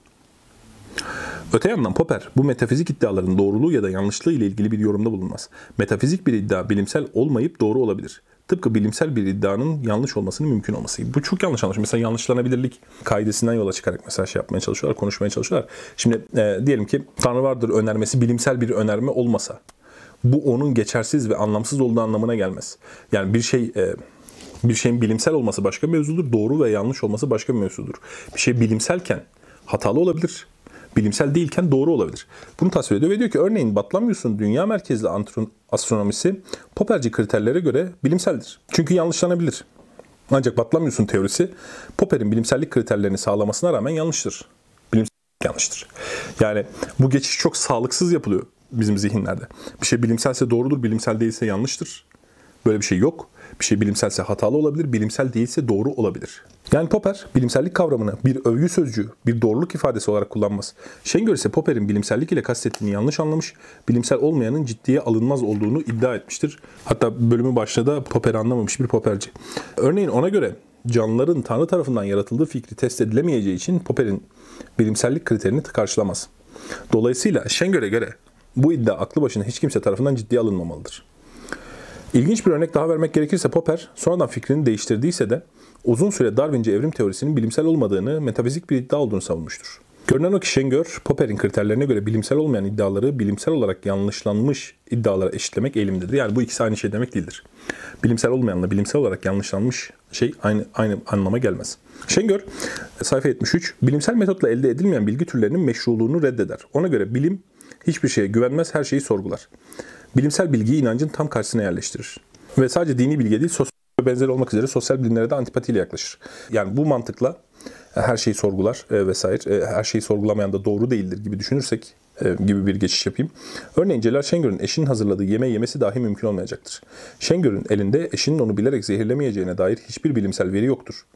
Öte yandan Popper, bu metafizik iddiaların doğruluğu ya da yanlışlığı ile ilgili bir yorumda bulunmaz. Metafizik bir iddia bilimsel olmayıp doğru olabilir. Tıpkı bilimsel bir iddianın yanlış olmasının mümkün olması gibi. Bu çok yanlış anlaşılıyor. Mesela yanlışlanabilirlik kaidesinden yola çıkarak mesela şey yapmaya çalışıyorlar, konuşmaya çalışıyorlar. Şimdi diyelim ki Tanrı vardır önermesi bilimsel bir önerme olmasa, bu onun geçersiz ve anlamsız olduğu anlamına gelmez. Yani bir şeyin bilimsel olması başka bir mevzudur, doğru ve yanlış olması başka bir mevzudur. Bir şey bilimselken hatalı olabilir, bilimsel değilken doğru olabilir. Bunu tasvir ediyor ve diyor ki örneğin Batlamyus'un dünya merkezli astronomisi Popperci kriterlere göre bilimseldir. Çünkü yanlışlanabilir. Ancak Batlamyus'un teorisi Popper'in bilimsellik kriterlerini sağlamasına rağmen yanlıştır. Bilimsellik yanlıştır. Yani bu geçiş çok sağlıksız yapılıyor bizim zihinlerde. Bir şey bilimselse doğrudur, bilimsel değilse yanlıştır. Böyle bir şey yok. Bir şey bilimselse hatalı olabilir, bilimsel değilse doğru olabilir. Yani Popper bilimsellik kavramını bir övgü sözcüğü, bir doğruluk ifadesi olarak kullanmaz. Şengör ise Popper'in bilimsellik ile kastettiğini yanlış anlamış, bilimsel olmayanın ciddiye alınmaz olduğunu iddia etmiştir. Hatta bölümü başta da Popper'i anlamamış bir Popperci. Örneğin ona göre canlıların Tanrı tarafından yaratıldığı fikri test edilemeyeceği için Popper'in bilimsellik kriterini karşılamaz. Dolayısıyla Şengör'e göre bu iddia aklı başına hiç kimse tarafından ciddiye alınmamalıdır. İlginç bir örnek daha vermek gerekirse Popper sonradan fikrini değiştirdiyse de uzun süre Darwinci evrim teorisinin bilimsel olmadığını, metafizik bir iddia olduğunu savunmuştur. Görünen o ki Şengör, Popper'in kriterlerine göre bilimsel olmayan iddiaları bilimsel olarak yanlışlanmış iddialara eşitlemek eğilimindedir. Yani bu ikisi aynı şey demek değildir. Bilimsel olmayanla bilimsel olarak yanlışlanmış şey aynı anlama gelmez. Şengör, sayfa 73, bilimsel metotla elde edilmeyen bilgi türlerinin meşruluğunu reddeder. Ona göre bilim hiçbir şeye güvenmez, her şeyi sorgular. Bilimsel bilgiyi inancın tam karşısına yerleştirir. Ve sadece dini bilgi değil, sosyal ve benzeri olmak üzere sosyal bilimlere de antipatiyle yaklaşır. Yani bu mantıkla her şeyi sorgular vesaire, her şeyi sorgulamayan da doğru değildir gibi düşünürsek gibi bir geçiş yapayım. Örneğin Celal Şengör'ün eşinin hazırladığı yemeği yemesi dahi mümkün olmayacaktır. Şengör'ün elinde eşinin onu bilerek zehirlemeyeceğine dair hiçbir bilimsel veri yoktur.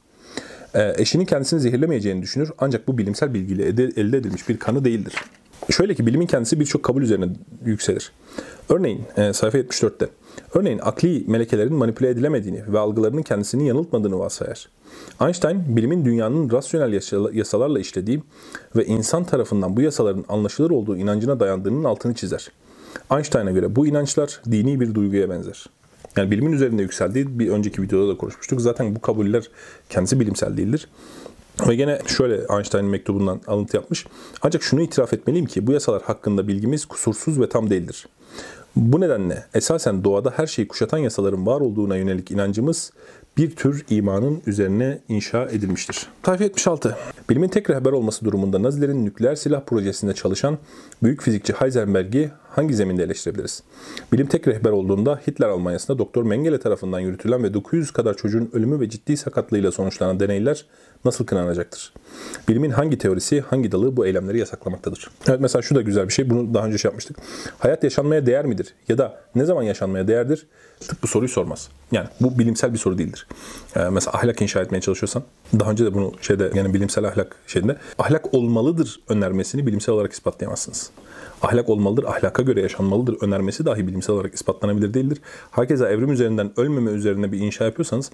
Eşinin kendisini zehirlemeyeceğini düşünür ancak bu bilimsel bilgiyle elde edilmiş bir kanı değildir. Şöyle ki bilimin kendisi birçok kabul üzerine yükselir. Örneğin sayfa 74'te. Örneğin akli melekelerin manipüle edilemediğini ve algılarının kendisini yanıltmadığını varsayar. Einstein, bilimin dünyanın rasyonel yasalarla işlediği ve insan tarafından bu yasaların anlaşılır olduğu inancına dayandığının altını çizer. Einstein'a göre bu inançlar dini bir duyguya benzer. Yani bilimin üzerinde yükseldiği bir önceki videoda da konuşmuştuk. Zaten bu kabuller kendisi bilimsel değildir. Ve gene şöyle Einstein'ın mektubundan alıntı yapmış. Ancak şunu itiraf etmeliyim ki bu yasalar hakkında bilgimiz kusursuz ve tam değildir. Bu nedenle esasen doğada her şeyi kuşatan yasaların var olduğuna yönelik inancımız bir tür imanın üzerine inşa edilmiştir. Sayfa 76. Bilimin tek rehber olması durumunda Nazilerin nükleer silah projesinde çalışan büyük fizikçi Heisenberg'i hangi zeminde eleştirebiliriz? Bilim tek rehber olduğunda Hitler Almanya'sında Doktor Mengele tarafından yürütülen ve 900 kadar çocuğun ölümü ve ciddi sakatlığıyla sonuçlanan deneyler nasıl kınanacaktır? Bilimin hangi teorisi, hangi dalı bu eylemleri yasaklamaktadır? Evet, mesela şu da güzel bir şey. Bunu daha önce yapmıştık. Hayat yaşanmaya değer midir? Ya da ne zaman yaşanmaya değerdir? Tıp bu soruyu sormaz. Yani bu bilimsel bir soru değildir. Mesela ahlak inşa etmeye çalışıyorsan, daha önce de bunu yani bilimsel ahlak şeyinde, ahlak olmalıdır önermesini bilimsel olarak ispatlayamazsınız. Ahlak olmalıdır, ahlaka göre yaşanmalıdır önermesi dahi bilimsel olarak ispatlanabilir değildir. Hakeza evrim üzerinden ölmeme üzerine bir inşa yapıyorsanız,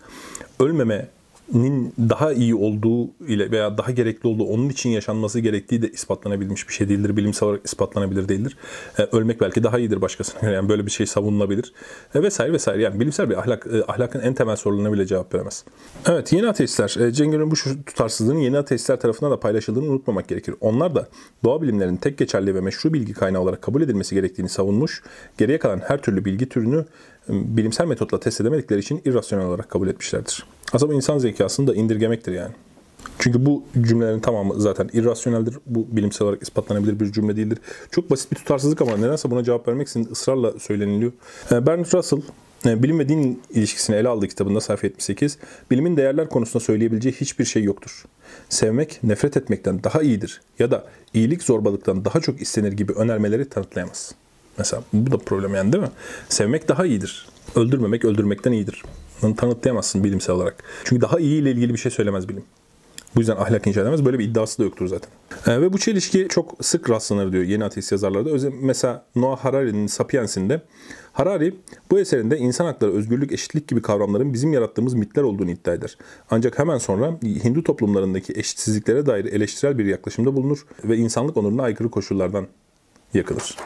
ölmemenin daha iyi olduğu ile veya daha gerekli olduğu, onun için yaşanması gerektiği de ispatlanabilmiş bir şey değildir. Bilimsel olarak ispatlanabilir değildir. Ölmek belki daha iyidir başkasına göre. Yani böyle bir şey savunulabilir. Vesaire vesaire. Yani bilimsel bir ahlakın en temel sorularına bile cevap veremez. Evet, yeni ateistler. Cengör'ün bu tutarsızlığının yeni ateistler tarafından da paylaşıldığını unutmamak gerekir. Onlar da doğa bilimlerinin tek geçerli ve meşru bilgi kaynağı olarak kabul edilmesi gerektiğini savunmuş, geriye kalan her türlü bilgi türünü bilimsel metotla test edemedikleri için irrasyonel olarak kabul etmişlerdir. Aslında bu insan zekasını da indirgemektir yani. Çünkü bu cümlelerin tamamı zaten irrasyoneldir. Bu bilimsel olarak ispatlanabilir bir cümle değildir. Çok basit bir tutarsızlık ama nedense buna cevap vermek için ısrarla söyleniliyor. Bernard Russell, Bilim ve Din ilişkisini ele aldığı kitabında sayfa 78, bilimin değerler konusunda söyleyebileceği hiçbir şey yoktur. Sevmek, nefret etmekten daha iyidir ya da iyilik zorbalıktan daha çok istenir gibi önermeleri tanıtlayamaz. Mesela bu da problem yani, değil mi? Sevmek daha iyidir. Öldürmemek öldürmekten iyidir. Bunu tanıtlayamazsın bilimsel olarak. Çünkü daha iyi ile ilgili bir şey söylemez bilim. Bu yüzden ahlak inşa edemez. Böyle bir iddiası da yoktur zaten. Ve bu çelişki çok sık rastlanır diyor yeni ateist yazarlarda. Mesela Noah Harari'nin Sapiens'inde Harari bu eserinde insan hakları, özgürlük, eşitlik gibi kavramların bizim yarattığımız mitler olduğunu iddia eder. Ancak hemen sonra Hindu toplumlarındaki eşitsizliklere dair eleştirel bir yaklaşımda bulunur ve insanlık onuruna aykırı koşullardan yakılır.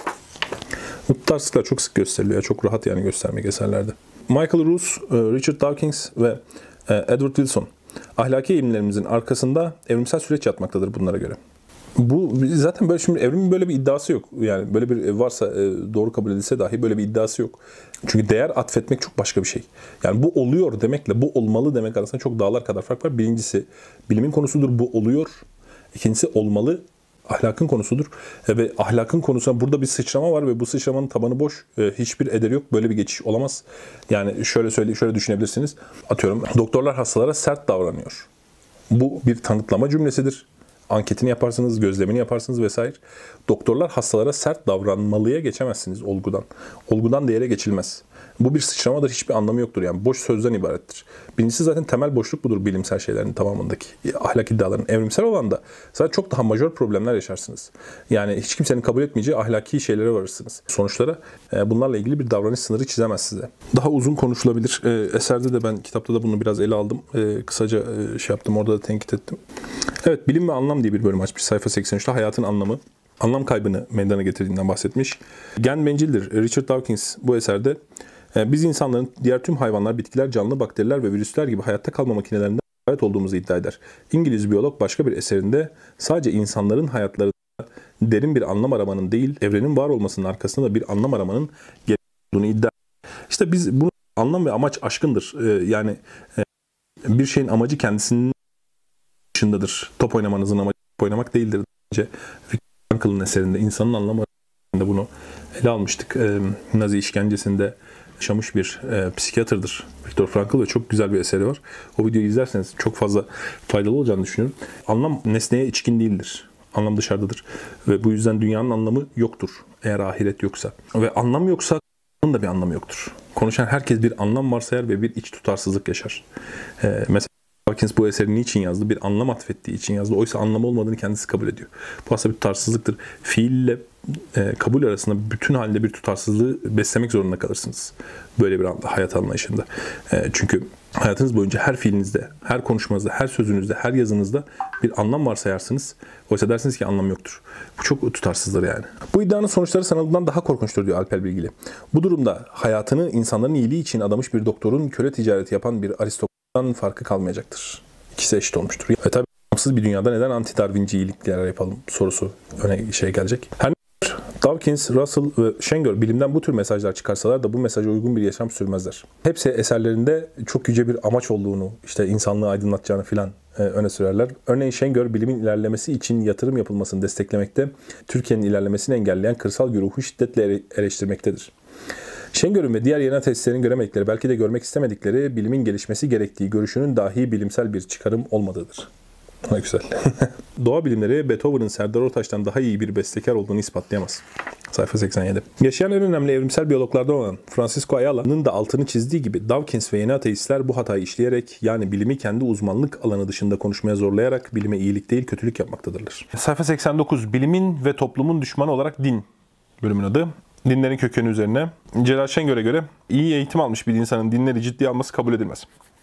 Bu tutarsızlıklar çok sık gösteriliyor. Çok rahat yani göstermek eserlerde. Michael Ruse, Richard Dawkins ve Edward Wilson ahlaki eğilimlerimizin arkasında evrimsel süreç yatmaktadır bunlara göre. Bu zaten böyle, şimdi evrimin böyle bir iddiası yok. Yani böyle bir varsa doğru kabul edilse dahi böyle bir iddiası yok. Çünkü değer atfetmek çok başka bir şey. Yani bu oluyor demekle bu olmalı demek arasında çok dağlar kadar fark var. Birincisi bilimin konusudur, bu oluyor. İkincisi olmalı, ahlakın konusudur. Ve ahlakın konusunda burada bir sıçrama var ve bu sıçramanın tabanı boş. Hiçbir ederi yok. Böyle bir geçiş olamaz. Yani şöyle düşünebilirsiniz. Atıyorum, doktorlar hastalara sert davranıyor. Bu bir tanıtlama cümlesidir. Anketini yaparsınız, gözlemini yaparsınız vesaire. Doktorlar hastalara sert davranmalıya geçemezsiniz olgudan. Olgudan değere geçilmez. Bu bir sıçramadır, hiçbir anlamı yoktur. Yani boş sözden ibarettir. Birincisi zaten temel boşluk budur bilimsel şeylerin tamamındaki. Ahlak iddiaların evrimsel olan da zaten çok daha majör problemler yaşarsınız. Yani hiç kimsenin kabul etmeyeceği ahlaki şeylere varırsınız. Sonuçlara bunlarla ilgili bir davranış sınırı çizemez size. Daha uzun konuşulabilir. Eserde de ben kitapta da bunu biraz ele aldım. Kısaca şey yaptım, orada da tenkit ettim. Evet, bilim ve anlam diye bir bölüm açmış sayfa 83'te. Hayatın anlamı, anlam kaybını meydana getirdiğinden bahsetmiş. Gen bencildir. Richard Dawkins bu eserde biz insanların diğer tüm hayvanlar, bitkiler, canlı, bakteriler ve virüsler gibi hayatta kalma makinelerinden ibaret olduğumuzu iddia eder. İngiliz biyolog başka bir eserinde sadece insanların hayatlarında derin bir anlam aramanın değil, evrenin var olmasının arkasında da bir anlam aramanın olduğunu iddia eder. İşte biz bunu anlam ve amaç aşkındır. Yani bir şeyin amacı kendisinin dışındadır. Top oynamanızın amacı top oynamak değildir. Bence Viktor Frankl'ın eserinde insanın anlamı arasında bunu ele almıştık. Nazi işkencesinde yaşamış bir psikiyatrdır Viktor Frankl ve çok güzel bir eseri var. O videoyu izlerseniz çok fazla faydalı olacağını düşünüyorum. Anlam nesneye içkin değildir. Anlam dışarıdadır. Ve bu yüzden dünyanın anlamı yoktur. Eğer ahiret yoksa. Ve anlam yoksa onun da bir anlamı yoktur. Konuşan herkes bir anlam varsayar ve bir iç tutarsızlık yaşar. Mesela Dawkins bu eseri niçin yazdı? Bir anlam atfettiği için yazdı. Oysa anlamı olmadığını kendisi kabul ediyor. Bu aslında bir tutarsızlıktır. Fiille kabul arasında bütün halde bir tutarsızlığı beslemek zorunda kalırsınız. Böyle bir hayat anlayışında. Çünkü hayatınız boyunca her fiilinizde, her konuşmanızda, her sözünüzde, her yazınızda bir anlam varsayarsınız. Oysa dersiniz ki anlam yoktur. Bu çok tutarsızdır yani. Bu iddianın sonuçları sanıldığından daha korkunçtur diyor Alper Bilgili. Bu durumda hayatını insanların iyiliği için adamış bir doktorun köle ticareti yapan bir aristokrattan farkı kalmayacaktır. İkisi eşit olmuştur. Ve tabii bağımsız bir dünyada neden anti-Darwinci iyilikler yapalım sorusu öne gelecek. Her Dawkins, Russell ve Schenger bilimden bu tür mesajlar çıkarsalar da bu mesaja uygun bir yaşam sürmezler. Hepsi eserlerinde çok yüce bir amaç olduğunu, işte insanlığı aydınlatacağını filan öne sürerler. Örneğin Schenger bilimin ilerlemesi için yatırım yapılmasını desteklemekte, Türkiye'nin ilerlemesini engelleyen kırsal güruhu şiddetle eleştirmektedir. Schenger'in ve diğer yeni ateistlerin göremedikleri, belki de görmek istemedikleri bilimin gelişmesi gerektiği görüşünün dahi bilimsel bir çıkarım olmadığıdır. Ne güzel. Doğa bilimleri Beethoven'ın Serdar Ortaç'tan daha iyi bir bestekar olduğunu ispatlayamaz. Sayfa 87. Yaşayan en önemli evrimsel biyologlardan olan Francisco Ayala'nın da altını çizdiği gibi Dawkins ve yeni ateistler bu hatayı işleyerek, yani bilimi kendi uzmanlık alanı dışında konuşmaya zorlayarak bilime iyilik değil kötülük yapmaktadırlar. Sayfa 89. Bilimin ve toplumun düşmanı olarak din bölümün adı. Dinlerin kökeni üzerine. Celal Şengör'e göre iyi eğitim almış bir insanın dinleri ciddiye alması kabul edilmez.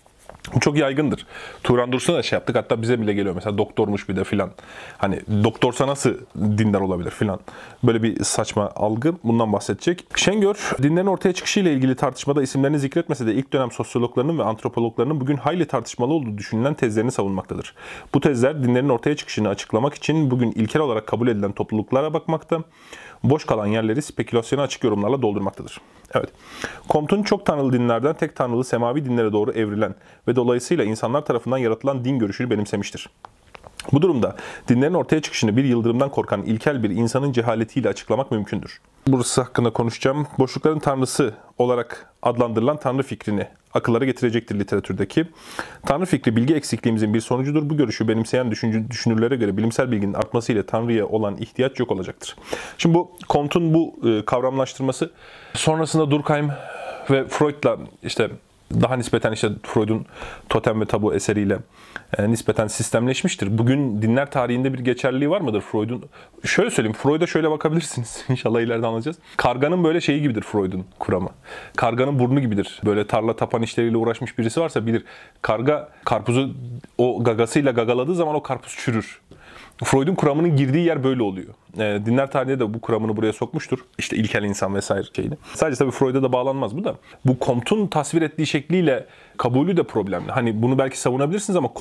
Bu çok yaygındır. Turan Dursun'a da şey yaptık. Hatta bize bile geliyor mesela doktormuş bir de filan. Hani doktorsa nasıl dindar olabilir filan. Böyle bir saçma algı. Bundan bahsedecek. Şengör, dinlerin ortaya çıkışıyla ilgili tartışmada isimlerini zikretmese de ilk dönem sosyologlarının ve antropologlarının bugün hayli tartışmalı olduğu düşünülen tezlerini savunmaktadır. Bu tezler dinlerin ortaya çıkışını açıklamak için bugün ilkel olarak kabul edilen topluluklara bakmakta, boş kalan yerleri spekülasyona açık yorumlarla doldurmaktadır. Evet. Comte'un çok tanrılı dinlerden tek tanrılı semavi dinlere doğru evrilen ve dolayısıyla insanlar tarafından yaratılan din görüşünü benimsemiştir. Bu durumda dinlerin ortaya çıkışını bir yıldırımdan korkan ilkel bir insanın cehaletiyle açıklamak mümkündür. Burası hakkında konuşacağım. Boşlukların tanrısı olarak adlandırılan tanrı fikrini akıllara getirecektir literatürdeki. Tanrı fikri bilgi eksikliğimizin bir sonucudur. Bu görüşü benimseyen düşünürlere göre bilimsel bilginin artmasıyla tanrıya olan ihtiyaç yok olacaktır. Şimdi bu Comte'un bu kavramlaştırması sonrasında Durkheim ve Freud'la işte daha nispeten işte Freud'un Totem ve Tabu eseriyle nispeten sistemleşmiştir. Bugün dinler tarihinde bir geçerliliği var mıdır Freud'un? Şöyle söyleyeyim, Freud'a şöyle bakabilirsiniz. İnşallah ileride anlayacağız. Karganın böyle şeyi gibidir Freud'un kuramı. Karganın burnu gibidir. Böyle tarla tapan işleriyle uğraşmış birisi varsa bilir. Karga karpuzu o gagasıyla gagaladığı zaman o karpuz çürür. Freud'un kuramının girdiği yer böyle oluyor. Dinler tarihinde de bu kuramını buraya sokmuştur. İşte ilkel insan vesaire şeyini. Sadece tabii Freud'a da bağlanmaz bu da. Bu Comte'un tasvir ettiği şekliyle kabulü de problemli. Hani bunu belki savunabilirsiniz ama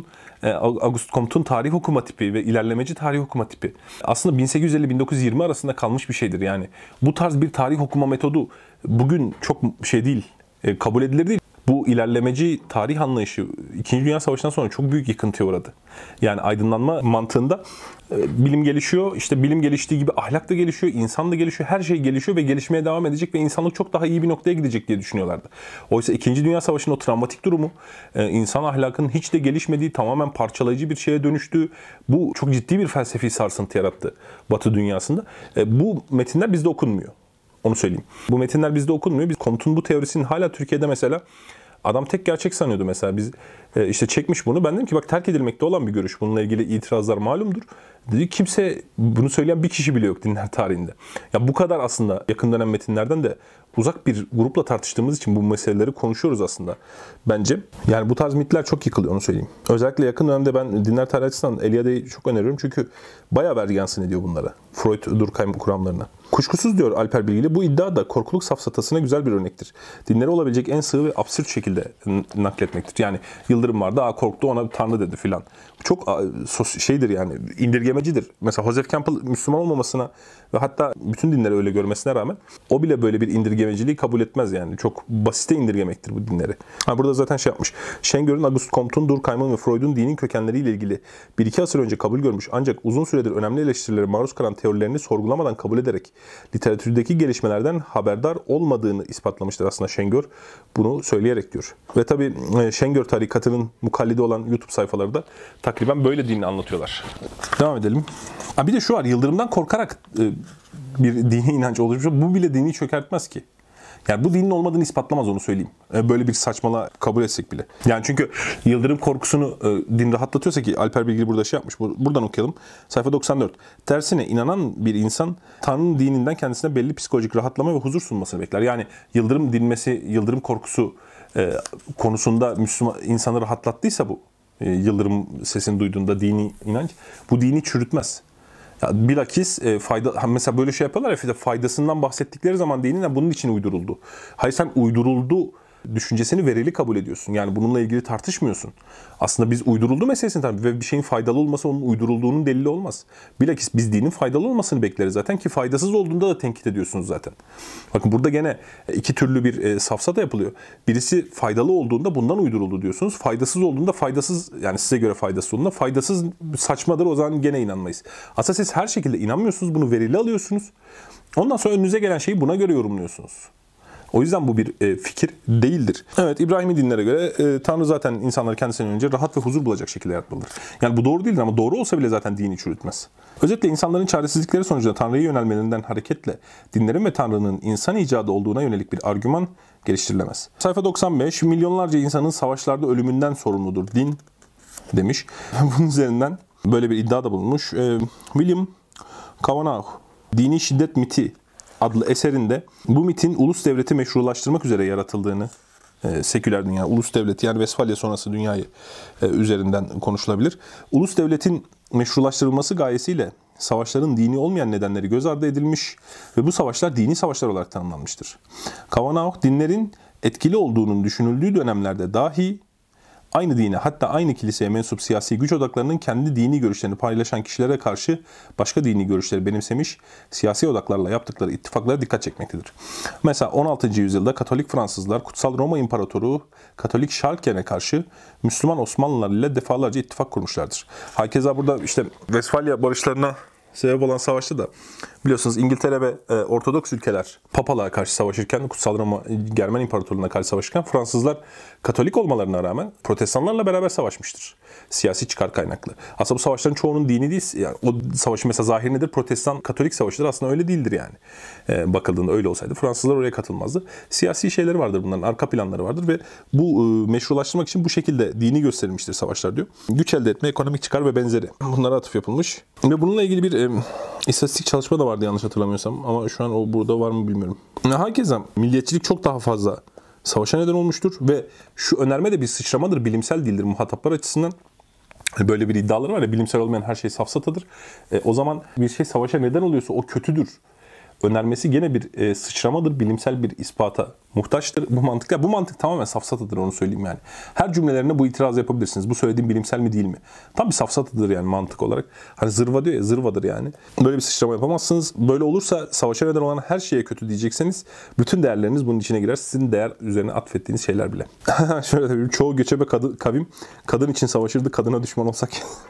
Auguste Comte'un tarih okuma tipi ve ilerlemeci tarih okuma tipi aslında 1850-1920 arasında kalmış bir şeydir. Yani bu tarz bir tarih okuma metodu bugün çok şey değil, kabul edilir değil. Bu ilerlemeci tarih anlayışı 2. Dünya Savaşı'ndan sonra çok büyük yıkıntıya uğradı. Yani aydınlanma mantığında bilim gelişiyor, işte bilim geliştiği gibi ahlak da gelişiyor, insan da gelişiyor, her şey gelişiyor ve gelişmeye devam edecek ve insanlık çok daha iyi bir noktaya gidecek diye düşünüyorlardı. Oysa 2. Dünya Savaşı'nın o travmatik durumu, insan ahlakının hiç de gelişmediği, tamamen parçalayıcı bir şeye dönüştüğü, bu çok ciddi bir felsefi sarsıntı yarattı Batı dünyasında. Bu metinler bizde okunmuyor. Onu söyleyeyim. Bu metinler bizde okunmuyor. Biz Comte'un bu teorisinin hala Türkiye'de mesela adam tek gerçek sanıyordu mesela. Biz işte çekmiş bunu. Ben dedim ki bak terk edilmekte olan bir görüş. Bununla ilgili itirazlar malumdur. Dedi kimse bunu söyleyen bir kişi bile yok dinler tarihinde. Ya bu kadar aslında yakın dönem metinlerden de uzak bir grupla tartıştığımız için bu meseleleri konuşuyoruz aslında. Bence yani bu tarz mitler çok yıkılıyor onu söyleyeyim. Özellikle yakın dönemde ben dinler tarihi açısından Eliade'yi çok öneriyorum çünkü bayağı veryansın ediyor bunlara. Freud, Durkheim kuramlarına. Kuşkusuz diyor Alper Bilgili, bu iddia da korkuluk safsatasına güzel bir örnektir. Dinleri olabilecek en sığ ve absürt şekilde nakletmektir. Yani Yıldırım vardı, korktu ona Tanrı dedi filan. Çok şeydir yani, indirgemecidir. Mesela Joseph Campbell Müslüman olmamasına ve hatta bütün dinleri öyle görmesine rağmen o bile böyle bir indirgemeciliği kabul etmez yani. Çok basite indirgemektir bu dinleri. Burada zaten şey yapmış. Schengör'ün, Auguste Comte'un, Durkheim'ın ve Freud'un dinin kökenleriyle ilgili 1-2 asır önce kabul görmüş ancak uzun süredir önemli eleştirilere maruz kalan teorilerini sorgulamadan kabul ederek literatürdeki gelişmelerden haberdar olmadığını ispatlamıştır aslında Schengör. Bunu söyleyerek diyor. Ve tabii Schengör tarikatının mukallidi olan YouTube sayfaları da takriben böyle dinini anlatıyorlar. Devam edelim. Bir de şu var, Yıldırım'dan korkarak bir dini inanç oluşmuş. Bu bile dini çökertmez ki. Yani bu dinin olmadığını ispatlamaz, onu söyleyeyim. Böyle bir saçmalığa kabul etsek bile. Yani çünkü Yıldırım korkusunu din rahatlatıyorsa ki Alper Bilgili burada şey yapmış. Buradan okuyalım. Sayfa 94. Tersine inanan bir insan Tanrı'nın dininden kendisine belli psikolojik rahatlama ve huzur sunmasını bekler. Yani Yıldırım dinmesi, Yıldırım korkusu konusunda Müslüman insanı rahatlattıysa bu Yıldırım sesini duyduğunda dini inanç, bu dini çürütmez. Ya bilakis mesela böyle şey yapıyorlar ya, faydasından bahsettikleri zaman dinin bunun için uyduruldu. Hayır, sen uyduruldu düşüncesini verili kabul ediyorsun. Yani bununla ilgili tartışmıyorsun. Aslında biz uyduruldu meselesini tabii ve bir şeyin faydalı olması onun uydurulduğunun delili olmaz. Bilakis biz dinin faydalı olmasını bekleriz zaten ki faydasız olduğunda da tenkit ediyorsunuz zaten. Bakın burada gene iki türlü bir safsata yapılıyor. Birisi faydalı olduğunda bundan uyduruldu diyorsunuz. Faydasız olduğunda faydasız, yani size göre faydasız olduğunda faydasız saçmadır, o zaman gene inanmayız. Aslında siz her şekilde inanmıyorsunuz, bunu verili alıyorsunuz. Ondan sonra önünüze gelen şeyi buna göre yorumluyorsunuz. O yüzden bu bir fikir değildir. Evet, İbrahimi dinlere göre Tanrı zaten insanları kendisinden önce rahat ve huzur bulacak şekilde yaratmalıdır. Yani bu doğru değildir ama doğru olsa bile zaten dini çürütmez. Özetle insanların çaresizlikleri sonucunda Tanrı'ya yönelmelerinden hareketle dinlerin ve Tanrı'nın insan icadı olduğuna yönelik bir argüman geliştirilemez. Sayfa 95. Milyonlarca insanın savaşlarda ölümünden sorumludur din demiş. Bunun üzerinden böyle bir iddia da bulunmuş. William Kavanaugh, Dini Şiddet Miti adlı eserinde bu mitin ulus devleti meşrulaştırmak üzere yaratıldığını, seküler dünya, ulus devleti yani Vesfalya sonrası dünyayı üzerinden konuşulabilir. Ulus devletin meşrulaştırılması gayesiyle savaşların dini olmayan nedenleri göz ardı edilmiş ve bu savaşlar dini savaşlar olarak tanımlanmıştır. Kavanaugh, dinlerin etkili olduğunun düşünüldüğü dönemlerde dahi aynı dine, hatta aynı kiliseye mensup siyasi güç odaklarının kendi dini görüşlerini paylaşan kişilere karşı başka dini görüşleri benimsemiş siyasi odaklarla yaptıkları ittifaklara dikkat çekmektedir. Mesela 16. yüzyılda Katolik Fransızlar Kutsal Roma İmparatoru Katolik Şarlken'e karşı Müslüman Osmanlılar ile defalarca ittifak kurmuşlardır. Hakeza burada işte Vesfalya barışlarına sebep olan savaşta da biliyorsunuz İngiltere ve Ortodoks ülkeler Papalığa karşı savaşırken, Kutsal Roma Germen İmparatorluğu'na karşı savaşırken Fransızlar Katolik olmalarına rağmen Protestanlarla beraber savaşmıştır. Siyasi çıkar kaynaklı. Aslında bu savaşların çoğunun dini değil. Yani o savaşın mesela zahir nedir? Protestan Katolik savaşıdır. Aslında öyle değildir yani. Bakıldığında öyle olsaydı Fransızlar oraya katılmazdı. Siyasi şeyleri vardır bunların. Arka planları vardır ve bu meşrulaştırmak için bu şekilde dini gösterilmiştir savaşlar diyor. Güç elde etme, ekonomik çıkar ve benzeri. Bunlara atıf yapılmış. Ve bununla ilgili bir istatistik çalışma da vardı yanlış hatırlamıyorsam. Ama şu an o burada var mı bilmiyorum. Hakeza milliyetçilik çok daha fazla savaşa neden olmuştur ve şu önerme de bir sıçramadır, bilimsel değildir muhataplar açısından. Böyle bir iddiaları var ya, bilimsel olmayan her şey safsatadır. O zaman bir şey savaşa neden oluyorsa o kötüdür önermesi gene bir sıçramadır, bilimsel bir ispata muhtaçtır. Bu mantık tamamen safsatadır, onu söyleyeyim yani. Her cümlelerine bu itiraz yapabilirsiniz. Bu söylediğim bilimsel mi değil mi? Tam bir safsatadır yani mantık olarak. Hani zırva diyor ya, zırvadır yani. Böyle bir sıçrama yapamazsınız. Böyle olursa savaşa neden olan her şeye kötü diyecekseniz bütün değerleriniz bunun içine girer. Sizin değer üzerine atfettiğiniz şeyler bile. Şöyle tabii, çoğu göçebe kavim kadın için savaşırdı, kadına düşman olsak.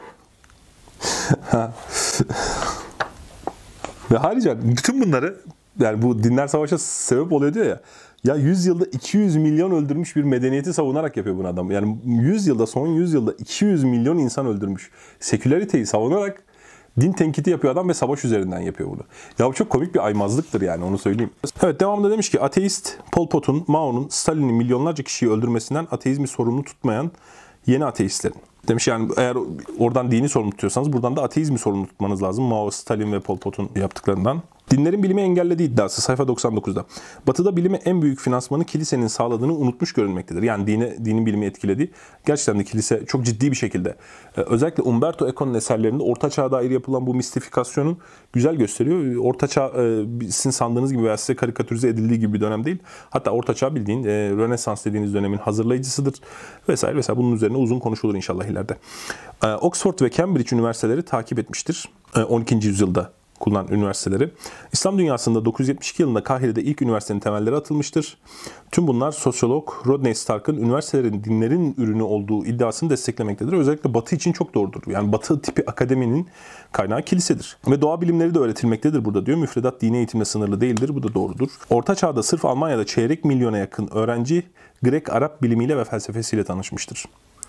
Ve harici bütün bunları, yani bu dinler savaşa sebep oluyor diyor ya. Ya 100 yılda 200 milyon öldürmüş bir medeniyeti savunarak yapıyor bunu adam. Yani 100 yılda, son 100 yılda 200 milyon insan öldürmüş. Seküleriteyi savunarak Din tenkiti yapıyor adam ve savaş üzerinden yapıyor bunu. Ya bu çok komik bir aymazlıktır yani, onu söyleyeyim. Evet, devamında demiş ki ateist Pol Pot'un, Mao'nun, Stalin'in milyonlarca kişiyi öldürmesinden ateizmi sorumlu tutmayan yeni ateistlerin. Demiş yani eğer oradan dini sorumlu tutuyorsanız buradan da ateizmi sorumlu tutmanız lazım. Mao, Stalin ve Pol Pot'un yaptıklarından. Dinlerin bilimi engellediği iddiası sayfa 99'da. Batı'da bilime en büyük finansmanı kilisenin sağladığını unutmuş görünmektedir. Yani dinin bilimi etkilediği. Gerçekten de kilise çok ciddi bir şekilde. Özellikle Umberto Eco'nun eserlerinde Orta Çağ'a dair yapılan bu mistifikasyonu güzel gösteriyor. Orta Çağ sizin sandığınız gibi veya size karikatürize edildiği gibi bir dönem değil. Hatta Orta Çağ bildiğin Rönesans dediğiniz dönemin hazırlayıcısıdır. Vesaire vesaire. Bunun üzerine uzun konuşulur inşallah ileride. Oxford ve Cambridge üniversiteleri takip etmiştir. 12. yüzyılda kullanan üniversiteleri. İslam dünyasında 972 yılında Kahire'de ilk üniversitenin temelleri atılmıştır. Tüm bunlar sosyolog Rodney Stark'ın üniversitelerin dinlerin ürünü olduğu iddiasını desteklemektedir. Özellikle Batı için çok doğrudur. Yani Batı tipi akademinin kaynağı kilisedir. Ve doğa bilimleri de öğretilmektedir burada diyor. Müfredat dini eğitimle sınırlı değildir. Bu da doğrudur. Orta Çağ'da sırf Almanya'da çeyrek milyona yakın öğrenci Grek-Arap bilimiyle ve felsefesiyle tanışmıştır.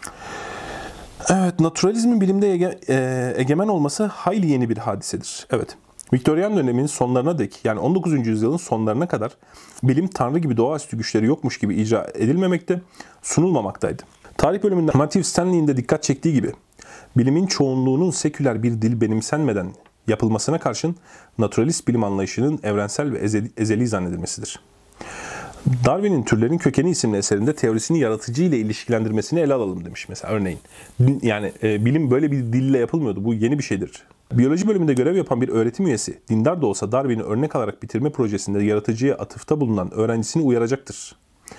Evet, naturalizmin bilimde egemen olması hayli yeni bir hadisedir. Evet, Viktoryan döneminin sonlarına dek, yani 19. yüzyılın sonlarına kadar bilim tanrı gibi doğaüstü güçleri yokmuş gibi icra edilmemekte, sunulmamaktaydı. Tarih bölümünde Matthew Stanley'in de dikkat çektiği gibi, bilimin çoğunluğunun seküler bir dil benimsenmeden yapılmasına karşın naturalist bilim anlayışının evrensel ve ezeli zannedilmesidir. Darwin'in Türlerin Kökeni isimli eserinde teorisini yaratıcı ile ilişkilendirmesini ele alalım demiş mesela örneğin. Yani bilim böyle bir dille yapılmıyordu. Bu yeni bir şeydir. Biyoloji bölümünde görev yapan bir öğretim üyesi, dindar da olsa Darwin'i örnek alarak bitirme projesinde yaratıcıya atıfta bulunan öğrencisini uyaracaktır.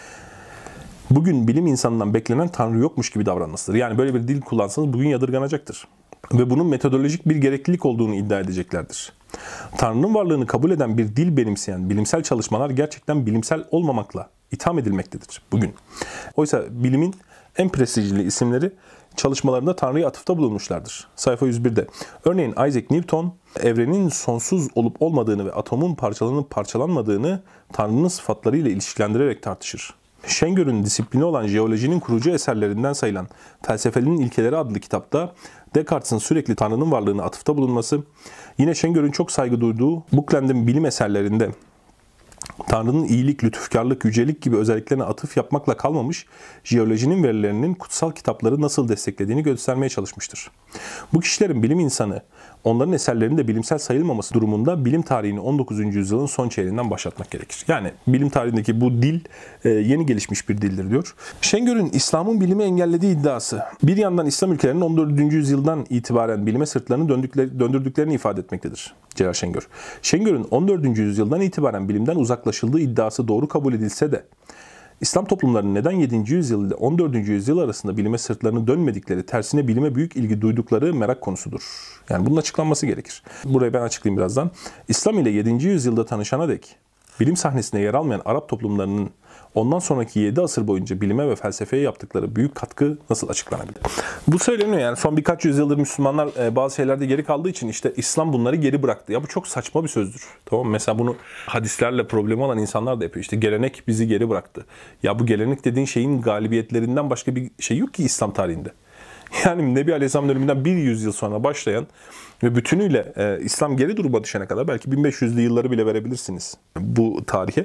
Bugün bilim insanından beklenen tanrı yokmuş gibi davranmasıdır. Yani böyle bir dil kullansanız bugün yadırganacaktır. Ve bunun metodolojik bir gereklilik olduğunu iddia edeceklerdir. Tanrı'nın varlığını kabul eden bir dil benimseyen bilimsel çalışmalar gerçekten bilimsel olmamakla itham edilmektedir bugün. Oysa bilimin en prestijli isimleri çalışmalarında Tanrı'ya atıfta bulunmuşlardır. Sayfa 101'de. Örneğin Isaac Newton, evrenin sonsuz olup olmadığını ve atomun parçalanıp parçalanmadığını Tanrı'nın sıfatlarıyla ilişkilendirerek tartışır. Schenger'ün disiplini olan jeolojinin kurucu eserlerinden sayılan Felsefenin İlkeleri adlı kitapta Descartes'in sürekli Tanrı'nın varlığına atıfta bulunması, yine Schenger'ün çok saygı duyduğu Bookland'in bilim eserlerinde Tanrı'nın iyilik, lütufkarlık, yücelik gibi özelliklerine atıf yapmakla kalmamış, jeolojinin verilerinin kutsal kitapları nasıl desteklediğini göstermeye çalışmıştır. Bu kişilerin bilim insanı, onların eserlerinin de bilimsel sayılmaması durumunda bilim tarihini 19. yüzyılın son çeyreğinden başlatmak gerekir. Yani bilim tarihindeki bu dil yeni gelişmiş bir dildir diyor. Schenger'ün İslam'ın bilimi engellediği iddiası, bir yandan İslam ülkelerinin 14. yüzyıldan itibaren bilime sırtlarını döndürdüklerini ifade etmektedir. Celal Şengör. Şengör'ün 14. yüzyıldan itibaren bilimden uzaklaşıldığı iddiası doğru kabul edilse de İslam toplumlarının neden 7. yüzyıl ile 14. yüzyıl arasında bilime sırtlarını dönmedikleri, tersine bilime büyük ilgi duydukları merak konusudur. Yani bunun açıklanması gerekir. Burayı ben açıklayayım birazdan. İslam ile 7. yüzyılda tanışana dek bilim sahnesinde yer almayan Arap toplumlarının ondan sonraki 7 asır boyunca bilime ve felsefeye yaptıkları büyük katkı nasıl açıklanabilir? Bu söyleniyor yani son birkaç yüzyıldır Müslümanlar bazı şeylerde geri kaldığı için işte İslam bunları geri bıraktı. Ya bu çok saçma bir sözdür. Tamam mı? Mesela bunu hadislerle problemi olan insanlar da yapıyor. İşte gelenek bizi geri bıraktı. Ya bu gelenek dediğin şeyin galibiyetlerinden başka bir şey yok ki İslam tarihinde. Yani Nebi Aleyhisselam döneminden bir yüzyıl sonra başlayan ve bütünüyle İslam geri duruma düşene kadar belki 1500'lü yılları bile verebilirsiniz bu tarihe.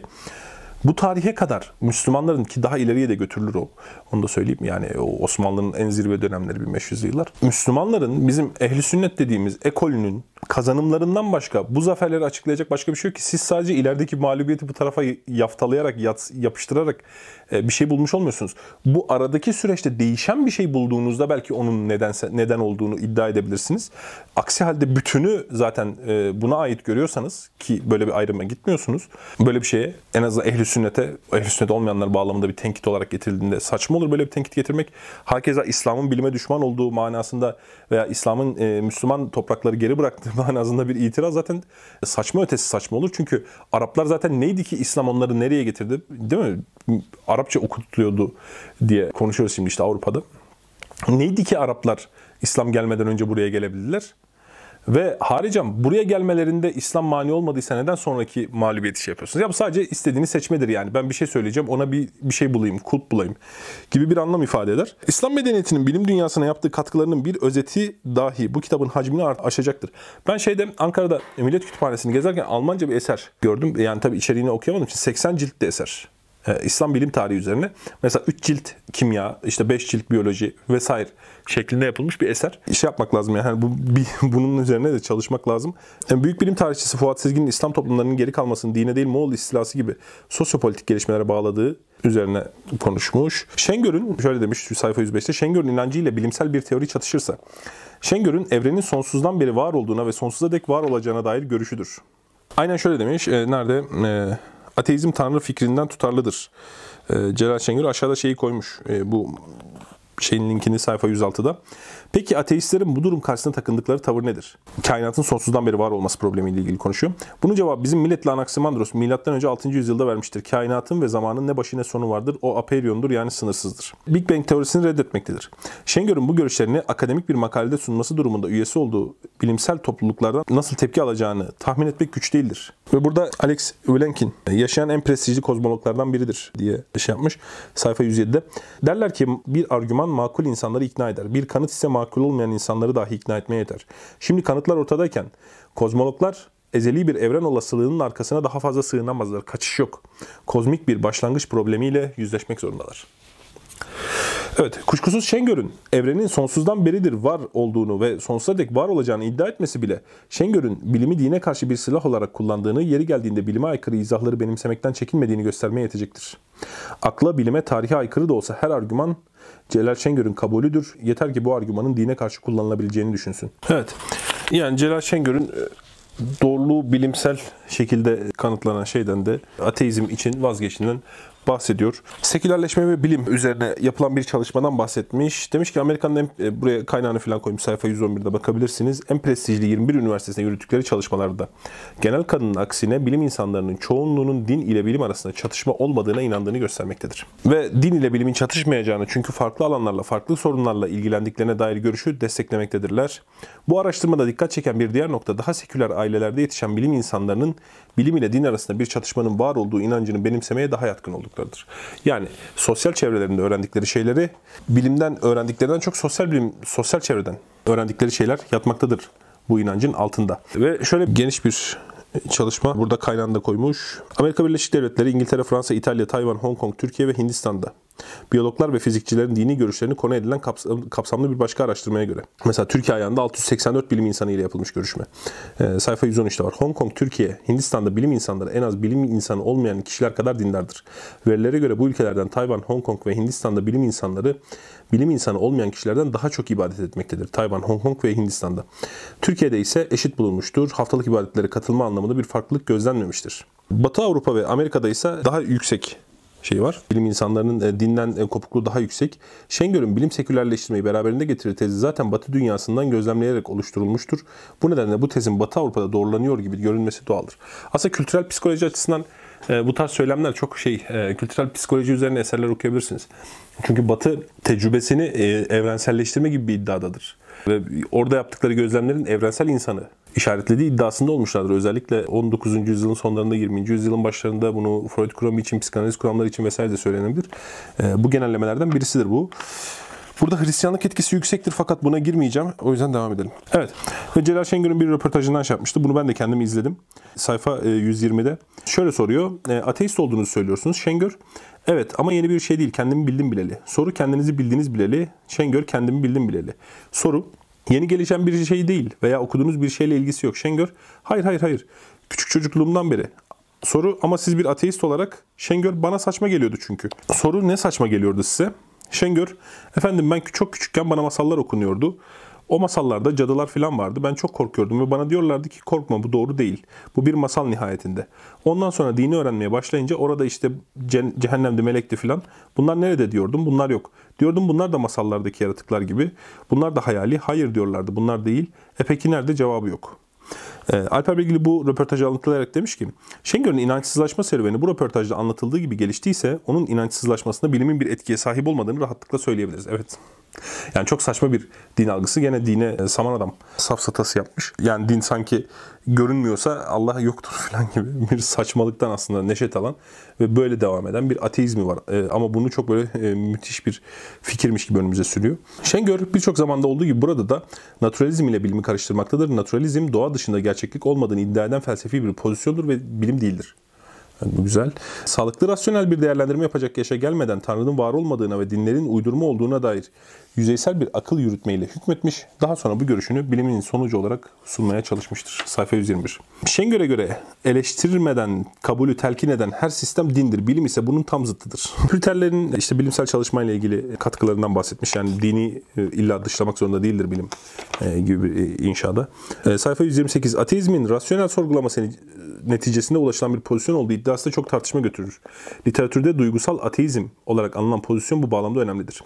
Bu tarihe kadar Müslümanların ki daha ileriye de götürülür o. Onu da söyleyeyim yani o Osmanlı'nın en zirve dönemleri 1500'lü yıllar. Müslümanların bizim ehli sünnet dediğimiz ekolünün kazanımlarından başka bu zaferleri açıklayacak başka bir şey yok ki. Siz sadece ilerideki mağlubiyeti bu tarafa yaftalayarak, yapıştırarak bir şey bulmuş olmuyorsunuz. Bu aradaki süreçte değişen bir şey bulduğunuzda belki onun neden olduğunu iddia edebilirsiniz. Aksi halde bütünü zaten buna ait görüyorsanız ki böyle bir ayrıma gitmiyorsunuz. Böyle bir şeye en azından ehli sünnet olmayanlar bağlamında bir tenkit olarak getirildiğinde saçma olur böyle bir tenkit getirmek. Hakeza İslam'ın bilime düşman olduğu manasında veya İslam'ın Müslüman toprakları geri bıraktığı manasında bir itiraz zaten saçma ötesi saçma olur. Çünkü Araplar zaten neydi ki İslam onları nereye getirdi? Değil mi? Arapça okutuluyordu diye konuşuyoruz şimdi işte Avrupa'da. Neydi ki Araplar İslam gelmeden önce buraya gelebildiler? Ve haricen buraya gelmelerinde İslam mani olmadıysa neden sonraki mağlubiyet işi yapıyorsunuz? Ya bu sadece istediğini seçmedir yani. Ben bir şey söyleyeceğim, ona bir şey bulayım, kulp bulayım gibi bir anlam ifade eder. İslam medeniyetinin bilim dünyasına yaptığı katkılarının bir özeti dahi bu kitabın hacmini aşacaktır. Ben Ankara'da Millet Kütüphanesi'ni gezerken Almanca bir eser gördüm. Yani tabii içeriğini okuyamadım için 80 ciltli eser. İslam bilim tarihi üzerine. Mesela 3 cilt kimya, işte 5 cilt biyoloji vesaire şeklinde yapılmış bir eser. İş yapmak lazım yani. Bunun üzerine de çalışmak lazım. Yani büyük bilim tarihçisi Fuat Sezgin'in İslam toplumlarının geri kalmasını dine değil Moğol istilası gibi sosyopolitik gelişmelere bağladığı üzerine konuşmuş. Şengör'ün şöyle demiş sayfa 105'te, Şengör'ün inancıyla bilimsel bir teori çatışırsa, Şengör'ün evrenin sonsuzdan beri var olduğuna ve sonsuza dek var olacağına dair görüşüdür. Aynen şöyle demiş. Ateizm tanrı fikrinden tutarlıdır. Celal Şengör aşağıda şeyi koymuş. Bu şeyin linkini sayfa 106'da. Peki ateistlerin bu durum karşısında takındıkları tavır nedir? Kainatın sonsuzdan beri var olması problemiyle ilgili konuşuyor. Bunun cevabı bizim milletli Anaximandros M.Ö. 6. yüzyılda vermiştir. Kainatın ve zamanın ne başı ne sonu vardır. O aperyondur, yani sınırsızdır. Big Bang teorisini reddetmektedir. Şengör'ün bu görüşlerini akademik bir makalede sunması durumunda üyesi olduğu bilimsel topluluklardan nasıl tepki alacağını tahmin etmek güç değildir. Ve burada Alex Vilenkin yaşayan en prestijli kozmologlardan biridir diye yapmış. Sayfa 107'de. Derler ki bir argüman makul insanları ikna eder. Bir kanıt ise makul olmayan insanları dahi ikna etmeye yeter. Şimdi kanıtlar ortadayken kozmologlar ezeli bir evren olasılığının arkasına daha fazla sığınamazlar. Kaçış yok. Kozmik bir başlangıç problemiyle yüzleşmek zorundalar. Evet, kuşkusuz Şengör'ün evrenin sonsuzdan beridir var olduğunu ve sonsuza dek var olacağını iddia etmesi bile Şengör'ün bilimi dine karşı bir silah olarak kullandığını, yeri geldiğinde bilime aykırı izahları benimsemekten çekinmediğini göstermeye yetecektir. Akla, bilime, tarihe aykırı da olsa her argüman Celal Şengör'ün kabulüdür. Yeter ki bu argümanın dine karşı kullanılabileceğini düşünsün. Evet, yani Celal Şengör'ün doğruluğu bilimsel şekilde kanıtlanan şeyden de ateizm için vazgeçtiğinden bahsediyor. Sekülerleşme ve bilim üzerine yapılan bir çalışmadan bahsetmiş. Demiş ki Amerika'nın buraya kaynağını falan koymuş, sayfa 111'de bakabilirsiniz. En prestijli 21 üniversitesinde yürüttükleri çalışmalarda genel kanının aksine bilim insanlarının çoğunluğunun din ile bilim arasında çatışma olmadığına inandığını göstermektedir. Ve din ile bilimin çatışmayacağını, çünkü farklı alanlarla, farklı sorunlarla ilgilendiklerine dair görüşü desteklemektedirler. Bu araştırmada dikkat çeken bir diğer nokta, daha seküler ailelerde yetişen bilim insanlarının bilim ile din arasında bir çatışmanın var olduğu inancını benimsemeye daha yatkın olduklarıdır. Yani sosyal çevrelerinde öğrendikleri şeyleri bilimden öğrendiklerinden çok sosyal çevreden öğrendikleri şeyler yatmaktadır bu inancın altında. Ve şöyle geniş bir çalışma burada kaynağında koymuş. Amerika Birleşik Devletleri, İngiltere, Fransa, İtalya, Tayvan, Hong Kong, Türkiye ve Hindistan'da biyologlar ve fizikçilerin dini görüşlerini konu edilen kapsamlı bir başka araştırmaya göre. Mesela Türkiye ayağında 684 bilim insanı ile yapılmış görüşme. Sayfa 113'te var. Hong Kong, Türkiye, Hindistan'da bilim insanları en az bilim insanı olmayan kişiler kadar dindardır. Verilere göre bu ülkelerden Tayvan, Hong Kong ve Hindistan'da bilim insanları bilim insanı olmayan kişilerden daha çok ibadet etmektedir. Tayvan, Hong Kong ve Hindistan'da. Türkiye'de ise eşit bulunmuştur. Haftalık ibadetlere katılma anlamında bir farklılık gözlenmemiştir. Batı Avrupa ve Amerika'da ise daha yüksek var. Bilim insanlarının dinden kopukluğu daha yüksek. Şengör'ün bilim sekülerleştirmeyi beraberinde getirir tezi zaten Batı dünyasından gözlemleyerek oluşturulmuştur. Bu nedenle bu tezin Batı Avrupa'da doğrulanıyor gibi görünmesi doğaldır. Aslında kültürel psikoloji açısından bu tarz söylemler çok kültürel psikoloji üzerine eserler okuyabilirsiniz. Çünkü Batı tecrübesini evrenselleştirme gibi bir iddiadadır. Ve orada yaptıkları gözlemlerin evrensel insanı işaretlediği iddiasında olmuşlardır. Özellikle 19. yüzyılın sonlarında, 20. yüzyılın başlarında bunu Freud kuramı için, psikanaliz kuramları için vesaire de söylenebilir. Bu genellemelerden birisidir bu. Burada Hristiyanlık etkisi yüksektir fakat buna girmeyeceğim. O yüzden devam edelim. Evet. Ve Celal Şengör'ün bir röportajından yapmıştı. Bunu ben de kendim izledim. Sayfa 120'de. Şöyle soruyor. Ateist olduğunuzu söylüyorsunuz. Şengör, evet ama yeni bir şey değil. Kendimi bildim bileli. Soru, kendinizi bildiğiniz bileli. Şengör, kendimi bildim bileli. Soru, yeni gelişen bir şey değil veya okuduğunuz bir şeyle ilgisi yok. Şengör, hayır. Küçük çocukluğumdan beri. Soru, ama siz bir ateist olarak. Şengör, bana saçma geliyordu çünkü. Soru, ne saçma geliyordu size? Şengör, efendim ben çok küçükken bana masallar okunuyordu. O masallarda cadılar falan vardı. Ben çok korkuyordum ve bana diyorlardı ki korkma, bu doğru değil. Bu bir masal nihayetinde. Ondan sonra dini öğrenmeye başlayınca orada işte cehennemde melekti falan. Bunlar nerede diyordum? Bunlar yok. Diyordum bunlar da masallardaki yaratıklar gibi. Bunlar da hayali. Hayır diyorlardı. Bunlar değil. Peki nerede? Cevabı yok. Alper Bilgili bu röportajı alıntılayarak demiş ki, Şengör'ün inançsızlaşma serüveni bu röportajda anlatıldığı gibi geliştiyse onun inançsızlaşmasında bilimin bir etkiye sahip olmadığını rahatlıkla söyleyebiliriz. Evet. Yani çok saçma bir din algısı. Gene dine saman adam safsatası yapmış. Yani din sanki görünmüyorsa Allah yoktur falan gibi bir saçmalıktan aslında neşet alan ve böyle devam eden bir ateizmi var. Ama bunu çok böyle müthiş bir fikirmiş gibi önümüze sürüyor. Şengör birçok zamanda olduğu gibi burada da naturalizm ile bilimi karıştırmaktadır. Naturalizm doğa dışında gerçeklik olmadığını iddia eden felsefi bir pozisyondur ve bilim değildir. Yani bu güzel. Sağlıklı, rasyonel bir değerlendirme yapacak yaşa gelmeden Tanrı'nın var olmadığına ve dinlerin uydurma olduğuna dair yüzeysel bir akıl yürütmeyle hükmetmiş. Daha sonra bu görüşünü bilimin sonucu olarak sunmaya çalışmıştır. Sayfa 121. Şengör'e göre eleştirmeden kabulü telkin eden her sistem dindir. Bilim ise bunun tam zıttıdır. Lutherlerin işte bilimsel çalışmayla ilgili katkılarından bahsetmiş. Yani dini illa dışlamak zorunda değildir bilim gibi bir inşada. Sayfa 128. Ateizmin rasyonel sorgulaması neticesinde ulaşılan bir pozisyon olduğu iddiası da çok tartışma götürür. Literatürde duygusal ateizm olarak anılan pozisyon bu bağlamda önemlidir.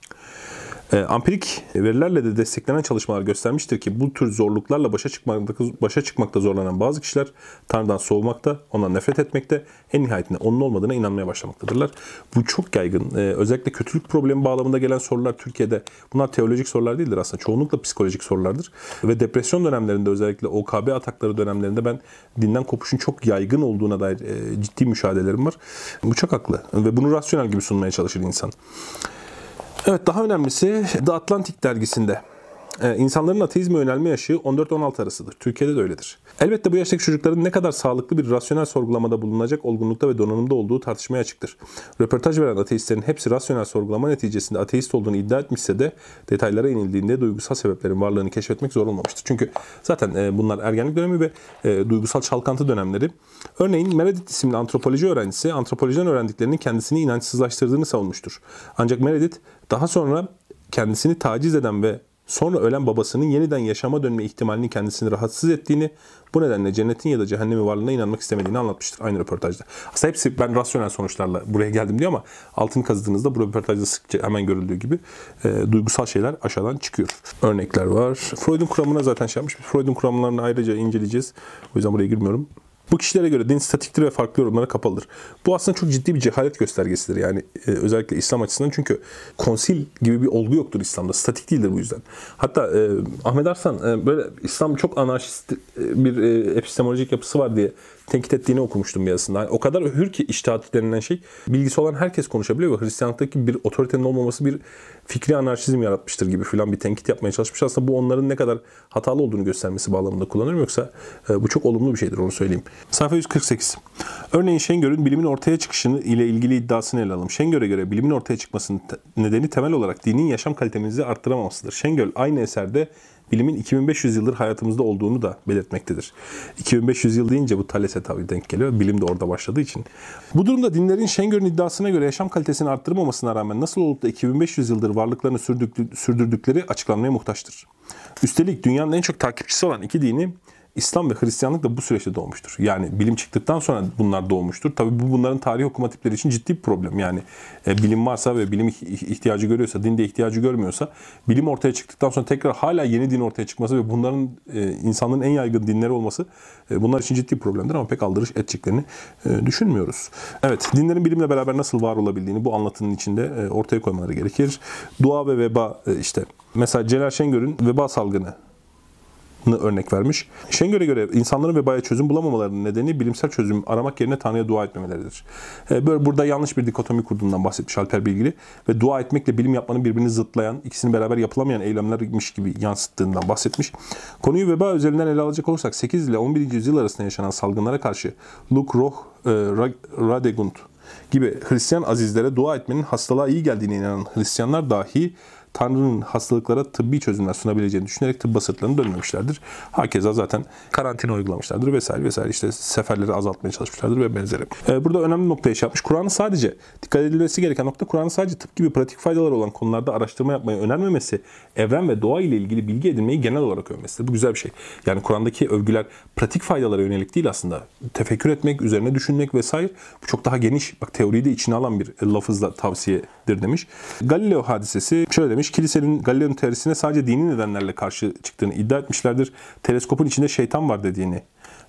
Ampirik verilerle de desteklenen çalışmalar göstermiştir ki bu tür zorluklarla başa çıkmakta zorlanan bazı kişiler Tanrı'dan soğumakta, ondan nefret etmekte, en nihayetinde onun olmadığına inanmaya başlamaktadırlar. Bu çok yaygın. Özellikle kötülük problemi bağlamında gelen sorular Türkiye'de, bunlar teolojik sorular değildir aslında. Çoğunlukla psikolojik sorulardır. Ve depresyon dönemlerinde, özellikle OKB atakları dönemlerinde ben dinden kopuşun çok yaygın olduğuna dair ciddi müşahedelerim var. Bu çok haklı. Ve bunu rasyonel gibi sunmaya çalışır insan. Evet, daha önemlisi The Atlantic dergisinde insanların ateizme yönelme yaşı 14-16 arasıdır. Türkiye'de de öyledir. Elbette bu yaştaki çocukların ne kadar sağlıklı bir rasyonel sorgulamada bulunacak olgunlukta ve donanımda olduğu tartışmaya açıktır. Röportaj veren ateistlerin hepsi rasyonel sorgulama neticesinde ateist olduğunu iddia etmişse de detaylara inildiğinde duygusal sebeplerin varlığını keşfetmek zor olmamıştır. Çünkü zaten bunlar ergenlik dönemi ve duygusal çalkantı dönemleri. Örneğin Meredith isimli antropoloji öğrencisi antropolojiden öğrendiklerinin kendisini inançsızlaştırdığını savunmuştur. Ancak Meredith daha sonra kendisini taciz eden ve sonra ölen babasının yeniden yaşama dönme ihtimalinin kendisini rahatsız ettiğini, bu nedenle cennetin ya da cehennemin varlığına inanmak istemediğini anlatmıştır aynı röportajda. Aslında hepsi ben rasyonel sonuçlarla buraya geldim diyor ama altını kazıdığınızda bu röportajda sıkça hemen görüldüğü gibi duygusal şeyler aşağıdan çıkıyor. Örnekler var. Freud'un kuramına zaten şey yapmış. Freud'un kuramlarını ayrıca inceleyeceğiz. O yüzden buraya girmiyorum. Bu kişilere göre din statiktir ve farklı yorumlara kapalıdır. Bu aslında çok ciddi bir cehalet göstergesidir. Yani özellikle İslam açısından, çünkü konsil gibi bir olgu yoktur İslam'da. Statik değildir bu yüzden. Hatta Ahmet Arslan böyle İslam çok anarşist bir epistemolojik yapısı var diye tenkit ettiğini okumuştum bir yazısında. Yani o kadar hür ki içtihat denilen şey, bilgisi olan herkes konuşabiliyor ve Hristiyanlıktaki bir otoritenin olmaması bir fikri anarşizm yaratmıştır gibi filan bir tenkit yapmaya çalışmış. Aslında bu onların ne kadar hatalı olduğunu göstermesi bağlamında kullanırım, yoksa bu çok olumlu bir şeydir, onu söyleyeyim. Sayfa 148. Örneğin Şengör'ün bilimin ortaya çıkışı ile ilgili iddiasını ele alalım. Şengör'e göre bilimin ortaya çıkmasının nedeni temel olarak dinin yaşam kalitemizi arttıramamasıdır. Şengör aynı eserde bilimin 2500 yıldır hayatımızda olduğunu da belirtmektedir. 2500 yıl deyince bu Thales'e tabii denk geliyor. Bilim de orada başladığı için. Bu durumda dinlerin Şengör'ün iddiasına göre yaşam kalitesini arttırmamasına rağmen nasıl olup da 2500 yıldır varlıklarını sürdürdükleri açıklanmaya muhtaçtır. Üstelik dünyanın en çok takipçisi olan iki dini, İslam ve Hristiyanlık da bu süreçte doğmuştur. Yani bilim çıktıktan sonra bunlar doğmuştur. Tabii bu bunların tarih okuma tipleri için ciddi bir problem. Yani bilim varsa ve bilim ihtiyacı görüyorsa, din de ihtiyacı görmüyorsa, bilim ortaya çıktıktan sonra tekrar hala yeni din ortaya çıkması ve bunların insanlığın en yaygın dinleri olması bunlar için ciddi bir problemdir ama pek aldırış edeceklerini düşünmüyoruz. Evet, dinlerin bilimle beraber nasıl var olabildiğini bu anlatının içinde ortaya koymaları gerekir. Dua ve veba, işte mesela Celal Şengör'ün veba salgını örnek vermiş. Şengör'e göre insanların vebaya çözüm bulamamalarının nedeni bilimsel çözüm aramak yerine Tanrı'ya dua etmemeleridir. Böyle burada yanlış bir dikotomi kurduğundan bahsetmiş Alper Bilgili ve dua etmekle bilim yapmanın birbirini zıtlayan, ikisini beraber yapılamayan eylemlermiş gibi yansıttığından bahsetmiş. Konuyu veba üzerinden ele alacak olursak 8 ile 11. yüzyıl arasında yaşanan salgınlara karşı Luke Roch Radegund gibi Hristiyan azizlere dua etmenin hastalığa iyi geldiğine inanan Hristiyanlar dahi Tanrı'nın hastalıklara tıbbi çözümler sunabileceğini düşünerek tıbba sırtlarını dönmemişlerdir. Hakeza zaten karantina uygulamışlardır vesaire vesaire, işte seferleri azaltmaya çalışmışlardır ve benzeri. Burada önemli noktaya şey yapmış. Kur'an'ın sadece dikkat edilmesi gereken nokta, Kur'an'ın sadece tıp gibi pratik faydaları olan konularda araştırma yapmayı önermemesi, evren ve doğa ile ilgili bilgi edinmeyi genel olarak övmesidir. Bu güzel bir şey. Yani Kur'an'daki övgüler pratik faydalara yönelik değil aslında. Tefekkür etmek, üzerine düşünmek vesaire. Bu çok daha geniş. Bak, teoriyi de içine alan bir lafızla tavsiyedir demiş. Galileo hadisesi şöyle demiş. Kilisenin Galileo'nun teorisine sadece dini nedenlerle karşı çıktığını iddia etmişlerdir. Teleskopun içinde şeytan var dediğini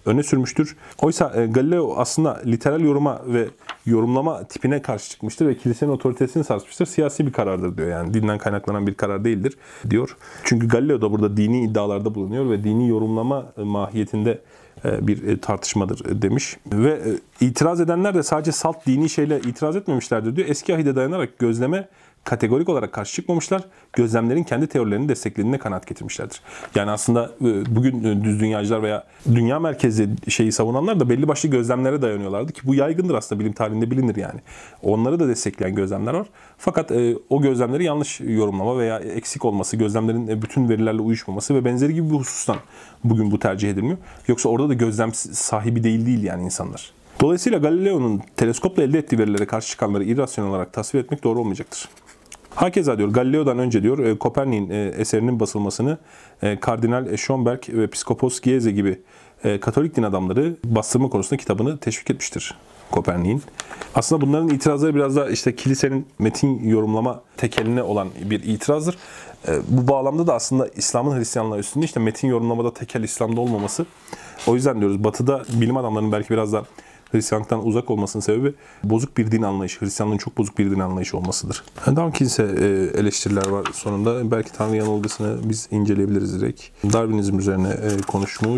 öne sürmüştür. Oysa Galileo aslında literal yoruma ve yorumlama tipine karşı çıkmıştır ve kilisenin otoritesini sarsmıştır. Siyasi bir karardır diyor, yani dinden kaynaklanan bir karar değildir diyor. Çünkü Galileo da burada dini iddialarda bulunuyor ve dini yorumlama mahiyetinde bir tartışmadır demiş. Ve itiraz edenler de sadece salt dini şeyle itiraz etmemişlerdir diyor. Eski ahide dayanarak gözleme kategorik olarak karşı çıkmamışlar. Gözlemlerin kendi teorilerini desteklediğine kanaat getirmişlerdir. Yani aslında bugün düz dünyacılar veya dünya merkezli şeyi savunanlar da belli başlı gözlemlere dayanıyorlardı ki bu yaygındır aslında, bilim tarihinde bilinir yani. Onları da destekleyen gözlemler var. Fakat o gözlemleri yanlış yorumlama veya eksik olması, gözlemlerin bütün verilerle uyuşmaması ve benzeri gibi bir husustan bugün bu tercih edilmiyor. Yoksa orada da gözlem sahibi değil yani insanlar. Dolayısıyla Galileo'nun teleskopla elde ettiği verilere karşı çıkanları irrasyonel olarak tasvir etmek doğru olmayacaktır. Hakeza diyor, Galileo'dan önce diyor Kopernik'in eserinin basılmasını Kardinal Schönberg ve Piskopos Gyese gibi Katolik din adamları bastırma konusunda kitabını teşvik etmiştir Kopernik'in. Aslında bunların itirazları biraz da işte kilisenin metin yorumlama tekeline olan bir itirazdır. Bu bağlamda da aslında İslam'ın Hristiyanlığa üstünlüğü işte metin yorumlamada tekel İslam'da olmaması. O yüzden diyoruz Batı'da bilim adamlarının belki biraz da Hristiyanlıktan uzak olmasının sebebi bozuk bir din anlayışı, Hristiyanlığın çok bozuk bir din anlayışı olmasıdır. Dawkins'e eleştiriler var sonunda. Belki Tanrı yanılgısını biz inceleyebiliriz direkt. Darwinizm üzerine konuşmuş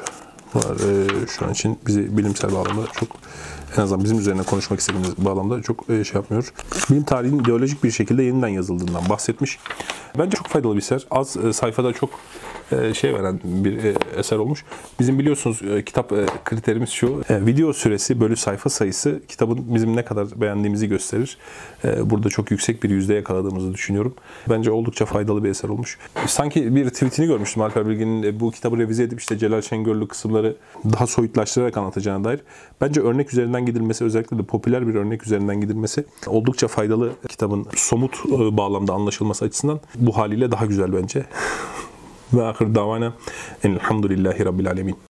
var. Şu an için bizi bilimsel bağlamda çok, en azından bizim üzerine konuşmak istediğimiz bağlamda çok şey yapmıyor. Bilim tarihinin ideolojik bir şekilde yeniden yazıldığından bahsetmiş. Bence çok faydalı bir eser. Az sayfada çok şey veren bir eser olmuş. Bizim biliyorsunuz kitap kriterimiz şu. Video süresi bölü sayfa sayısı kitabın bizim ne kadar beğendiğimizi gösterir. Burada çok yüksek bir yüzde yakaladığımızı düşünüyorum. Bence oldukça faydalı bir eser olmuş. Sanki bir tweetini görmüştüm Alper Bilgin'in bu kitabı revize edip işte Celal Şengörlü kısımları daha soyutlaştırarak anlatacağına dair. Bence örnek üzerinden gidilmesi, özellikle de popüler bir örnek üzerinden gidilmesi oldukça faydalı, kitabın somut bağlamda anlaşılması açısından. Bu haliyle daha güzel bence. Ve ahir davana elhamdülillahi rabbil alemin.